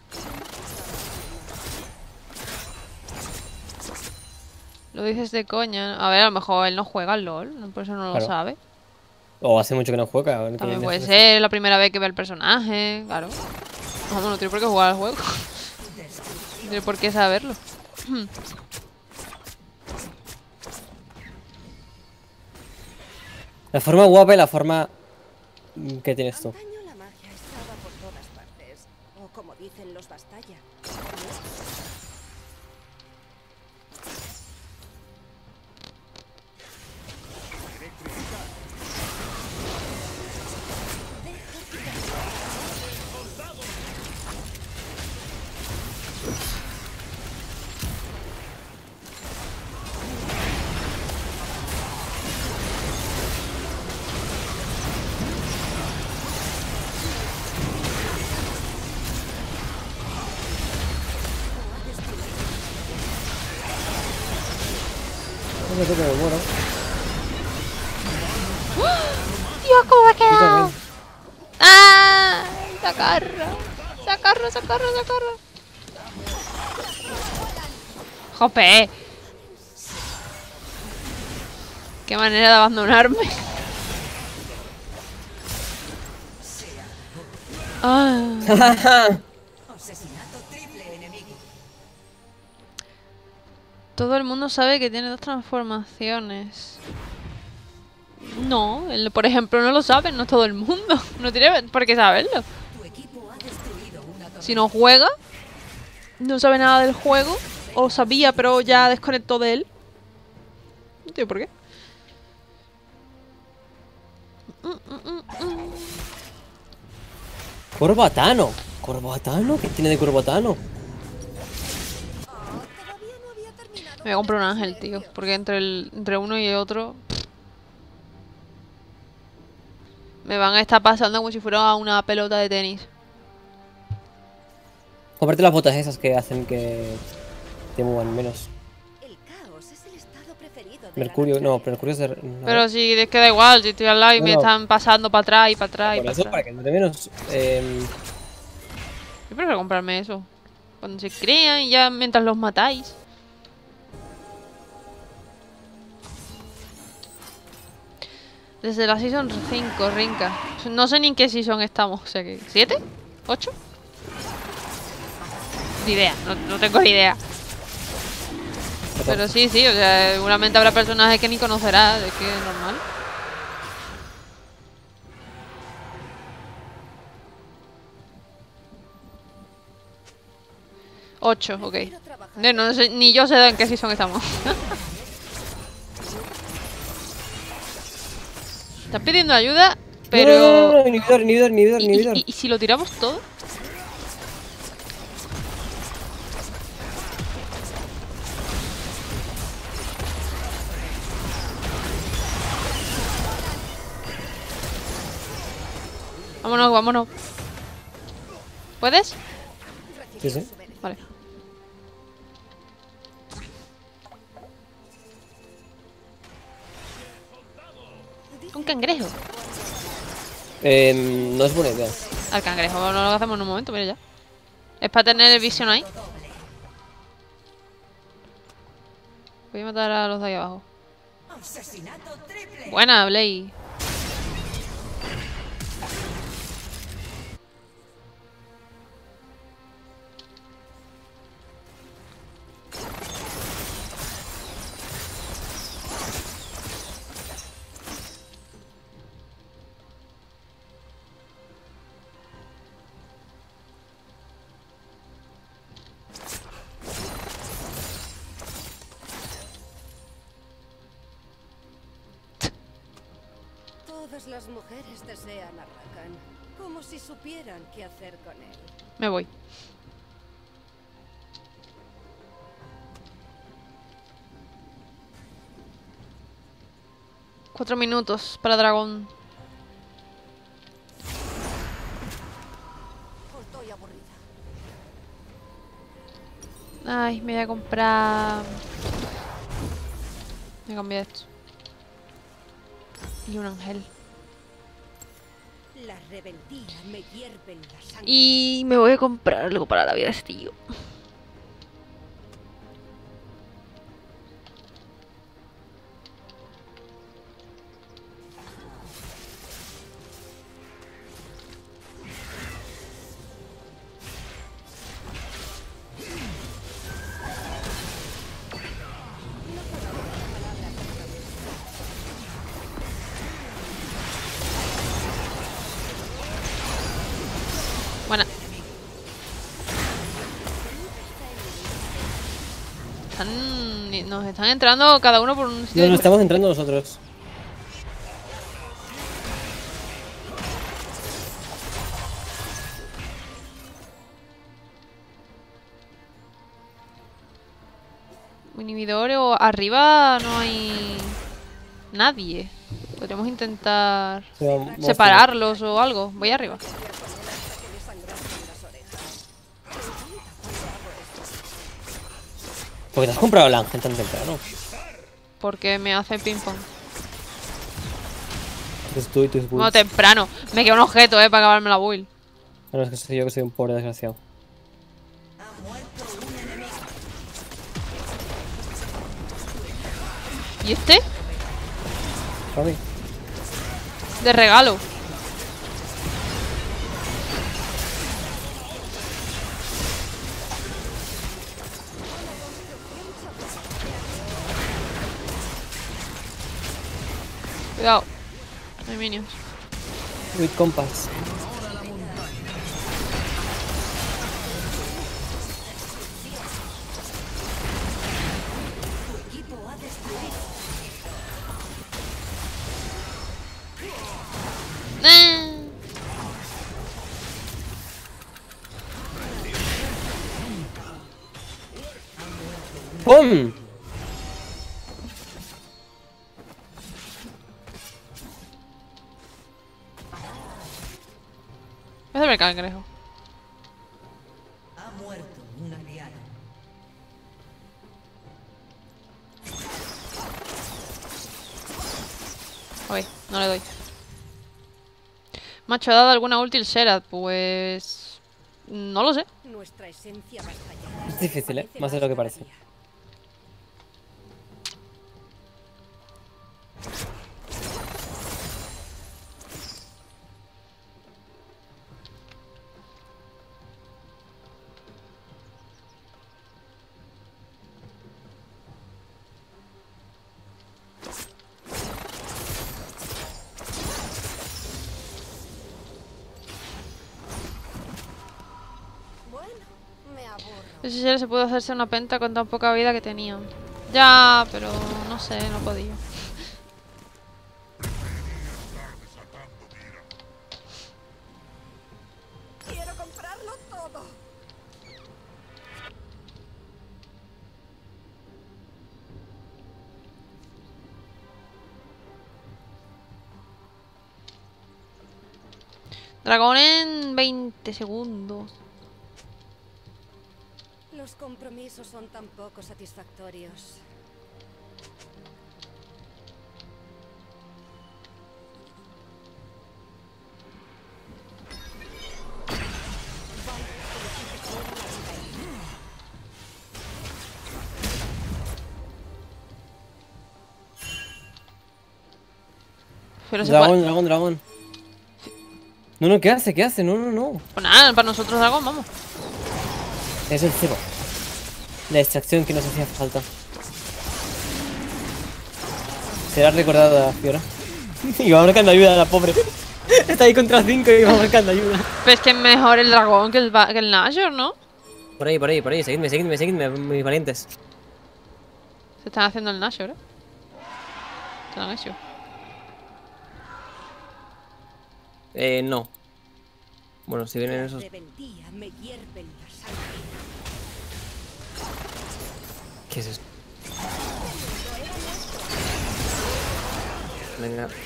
Lo dices de coña. A ver, a lo mejor él no juega al LOL, no- por eso no lo Claro. sabe. O hace mucho que no juega. que También ya puede se- ser la primera vez que ve el personaje, claro. Vamos, no tiene por qué jugar al juego. No tiene por qué saberlo. La forma guapa y la forma mm, que tienes tú. Antaño la magia estaba por todas partes, o como dicen los Bastaya. No sé que me muero. Dios, ¿cómo me ha quedado? también. ¡Ah! ¡Sacarra! ¡Sacarra, sacarra, sacarra! ¡Jope! ¡Qué manera de abandonarme! Ah. Asesinato triple enemigo. Todo el mundo sabe que tiene dos transformaciones. No, él, por ejemplo, no lo sabe, no todo el mundo. No tiene por qué saberlo. Tu equipo ha destruido una torre. Si no juega, no sabe nada del juego, o sabía pero ya desconectó de él. No tiene por qué. Mm, mm, mm, mm. Corbatano. ¿Corbatano? ¿Qué tiene de Corbatano? Todavía no había terminado. Me voy a comprar un ángel, tío, porque entre, el, entre uno y otro me van a estar pasando como si fuera una pelota de tenis. Comparte las botas esas que hacen que te muevan menos. El caos es el estado preferido de la Mercurio, no, naturaleza. pero Mercurio es de... no. Pero si es que da igual, si estoy al lado y me Bueno. están pasando para atrás y para atrás y Por para eso, para atrás. que dure menos. Eh, Yo prefiero comprarme eso. Cuando se crean y ya mientras los matáis. Desde la Season cinco, Rinka. No sé ni en qué Season estamos. O sea que... ¿siete? ¿ocho? Ni idea, no, no tengo ni idea. Pero sí, sí, o sea, seguramente habrá personajes que ni conocerás, es que es normal. ocho, ok. No, no sé, ni yo sé en qué season estamos. Estás pidiendo ayuda, pero... No, no, no, no, inhibidor, inhibidor, inhibidor, ¿Y, inhibidor. y, y, y si lo tiramos todo? Vámonos, vámonos. ¿Puedes? Sí, sí. Vale. Un cangrejo. Eh, no es buena idea. Al cangrejo no lo hacemos en un momento, mira ya. Es para tener el vision ahí. Voy a matar a los de ahí abajo. Asesinato triple. Buena, Blade. Todas las mujeres desean a Rakan, como si supieran qué hacer con él. Me voy. Cuatro minutos para dragón. Estoy aburrida. Ay, me voy a comprar... Me cambié esto. Y un ángel. La rebeldía me hierve en la sangre. Y me voy a comprar algo para la vida de este tío. Buena. Están, nos están entrando cada uno por un sitio. No, nos diferente. estamos entrando nosotros. Inhibidores o arriba no hay nadie. Podríamos intentar O sea, vamos a- separarlos o algo. Voy arriba. ¿Por qué te has comprado el ángel tan temprano? Porque me hace ping pong. Es tú y tus Bueno, bulls. temprano. Me queda un objeto, eh, para acabarme la build. No, es que soy yo que soy un pobre desgraciado. ¿Y este? Para mí. De regalo. Cuidado. No hay minions. With compass. ¡Eh! ¡Pum! Voy a hacerme el cangrejo. Ha muerto un aliado. Uy, no le doy. Macho, ¿ha dado alguna útil Sherat? Pues... No lo sé. Nuestra esencia vasalla Es difícil, ¿eh? parece Más de lo que parece. cada día. Bueno, me aburro. Ese Sherat se puede hacerse una penta con tan poca vida que tenía. Ya, pero no sé, no podía. Quiero comprarlo todo. Dragón en veinte segundos. Los compromisos son tan poco satisfactorios. Pero se Dragón, puede... dragón, dragón. No, no, ¿qué hace? ¿Qué hace? No, no, no. Pues nada, para nosotros dragón, vamos. Es el cebo. La extracción que nos hacía falta. Será recordada, Fiora. Y va marcando ayuda, la pobre. Está ahí contra cinco y va marcando ayuda. Pero es que es mejor el dragón que el, ba- que el Nashor, ¿no? Por ahí, por ahí, por ahí. Seguidme, seguidme, seguidme, mis valientes. Se están haciendo el Nashor, ¿eh? Se lo han hecho. Eh, no. Bueno, si vienen Las esos... rebeldía me hierven la sangre. ¿Qué es esto? Venga. ah.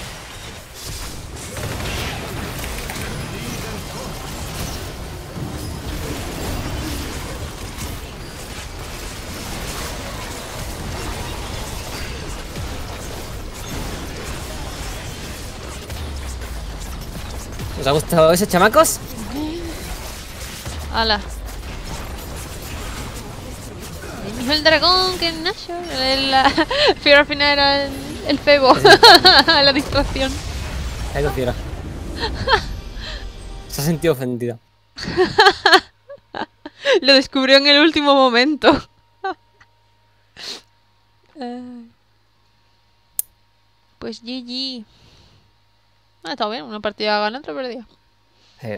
¿Os ha gustado ese, chamacos? ¡Hala! El mismo el dragón que el Nashor. El, la... Fiora al final era el, el Febo. La distracción. Ahí lo Fiora. Se ha sentido ofendida. Lo descubrió en el último momento. Ay. Pues G G. Ah, está bien, una partida gana, otra perdida. Eh.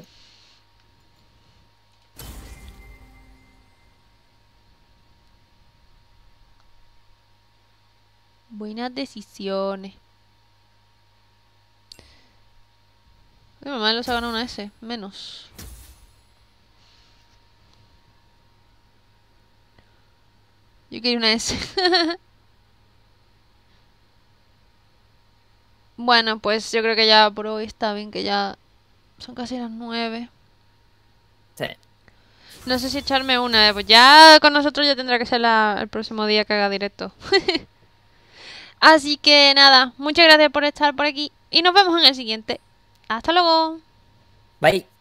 Buenas decisiones. Mi mamá los ha ganado una S, menos. Yo quería una S. Bueno, pues yo creo que ya por hoy está bien, que ya son casi las nueve. Sí. No sé si echarme una, pues ya con nosotros ya tendrá que ser la- el próximo día que haga directo. Así que nada, muchas gracias por estar por aquí y nos vemos en el siguiente. Hasta luego. Bye.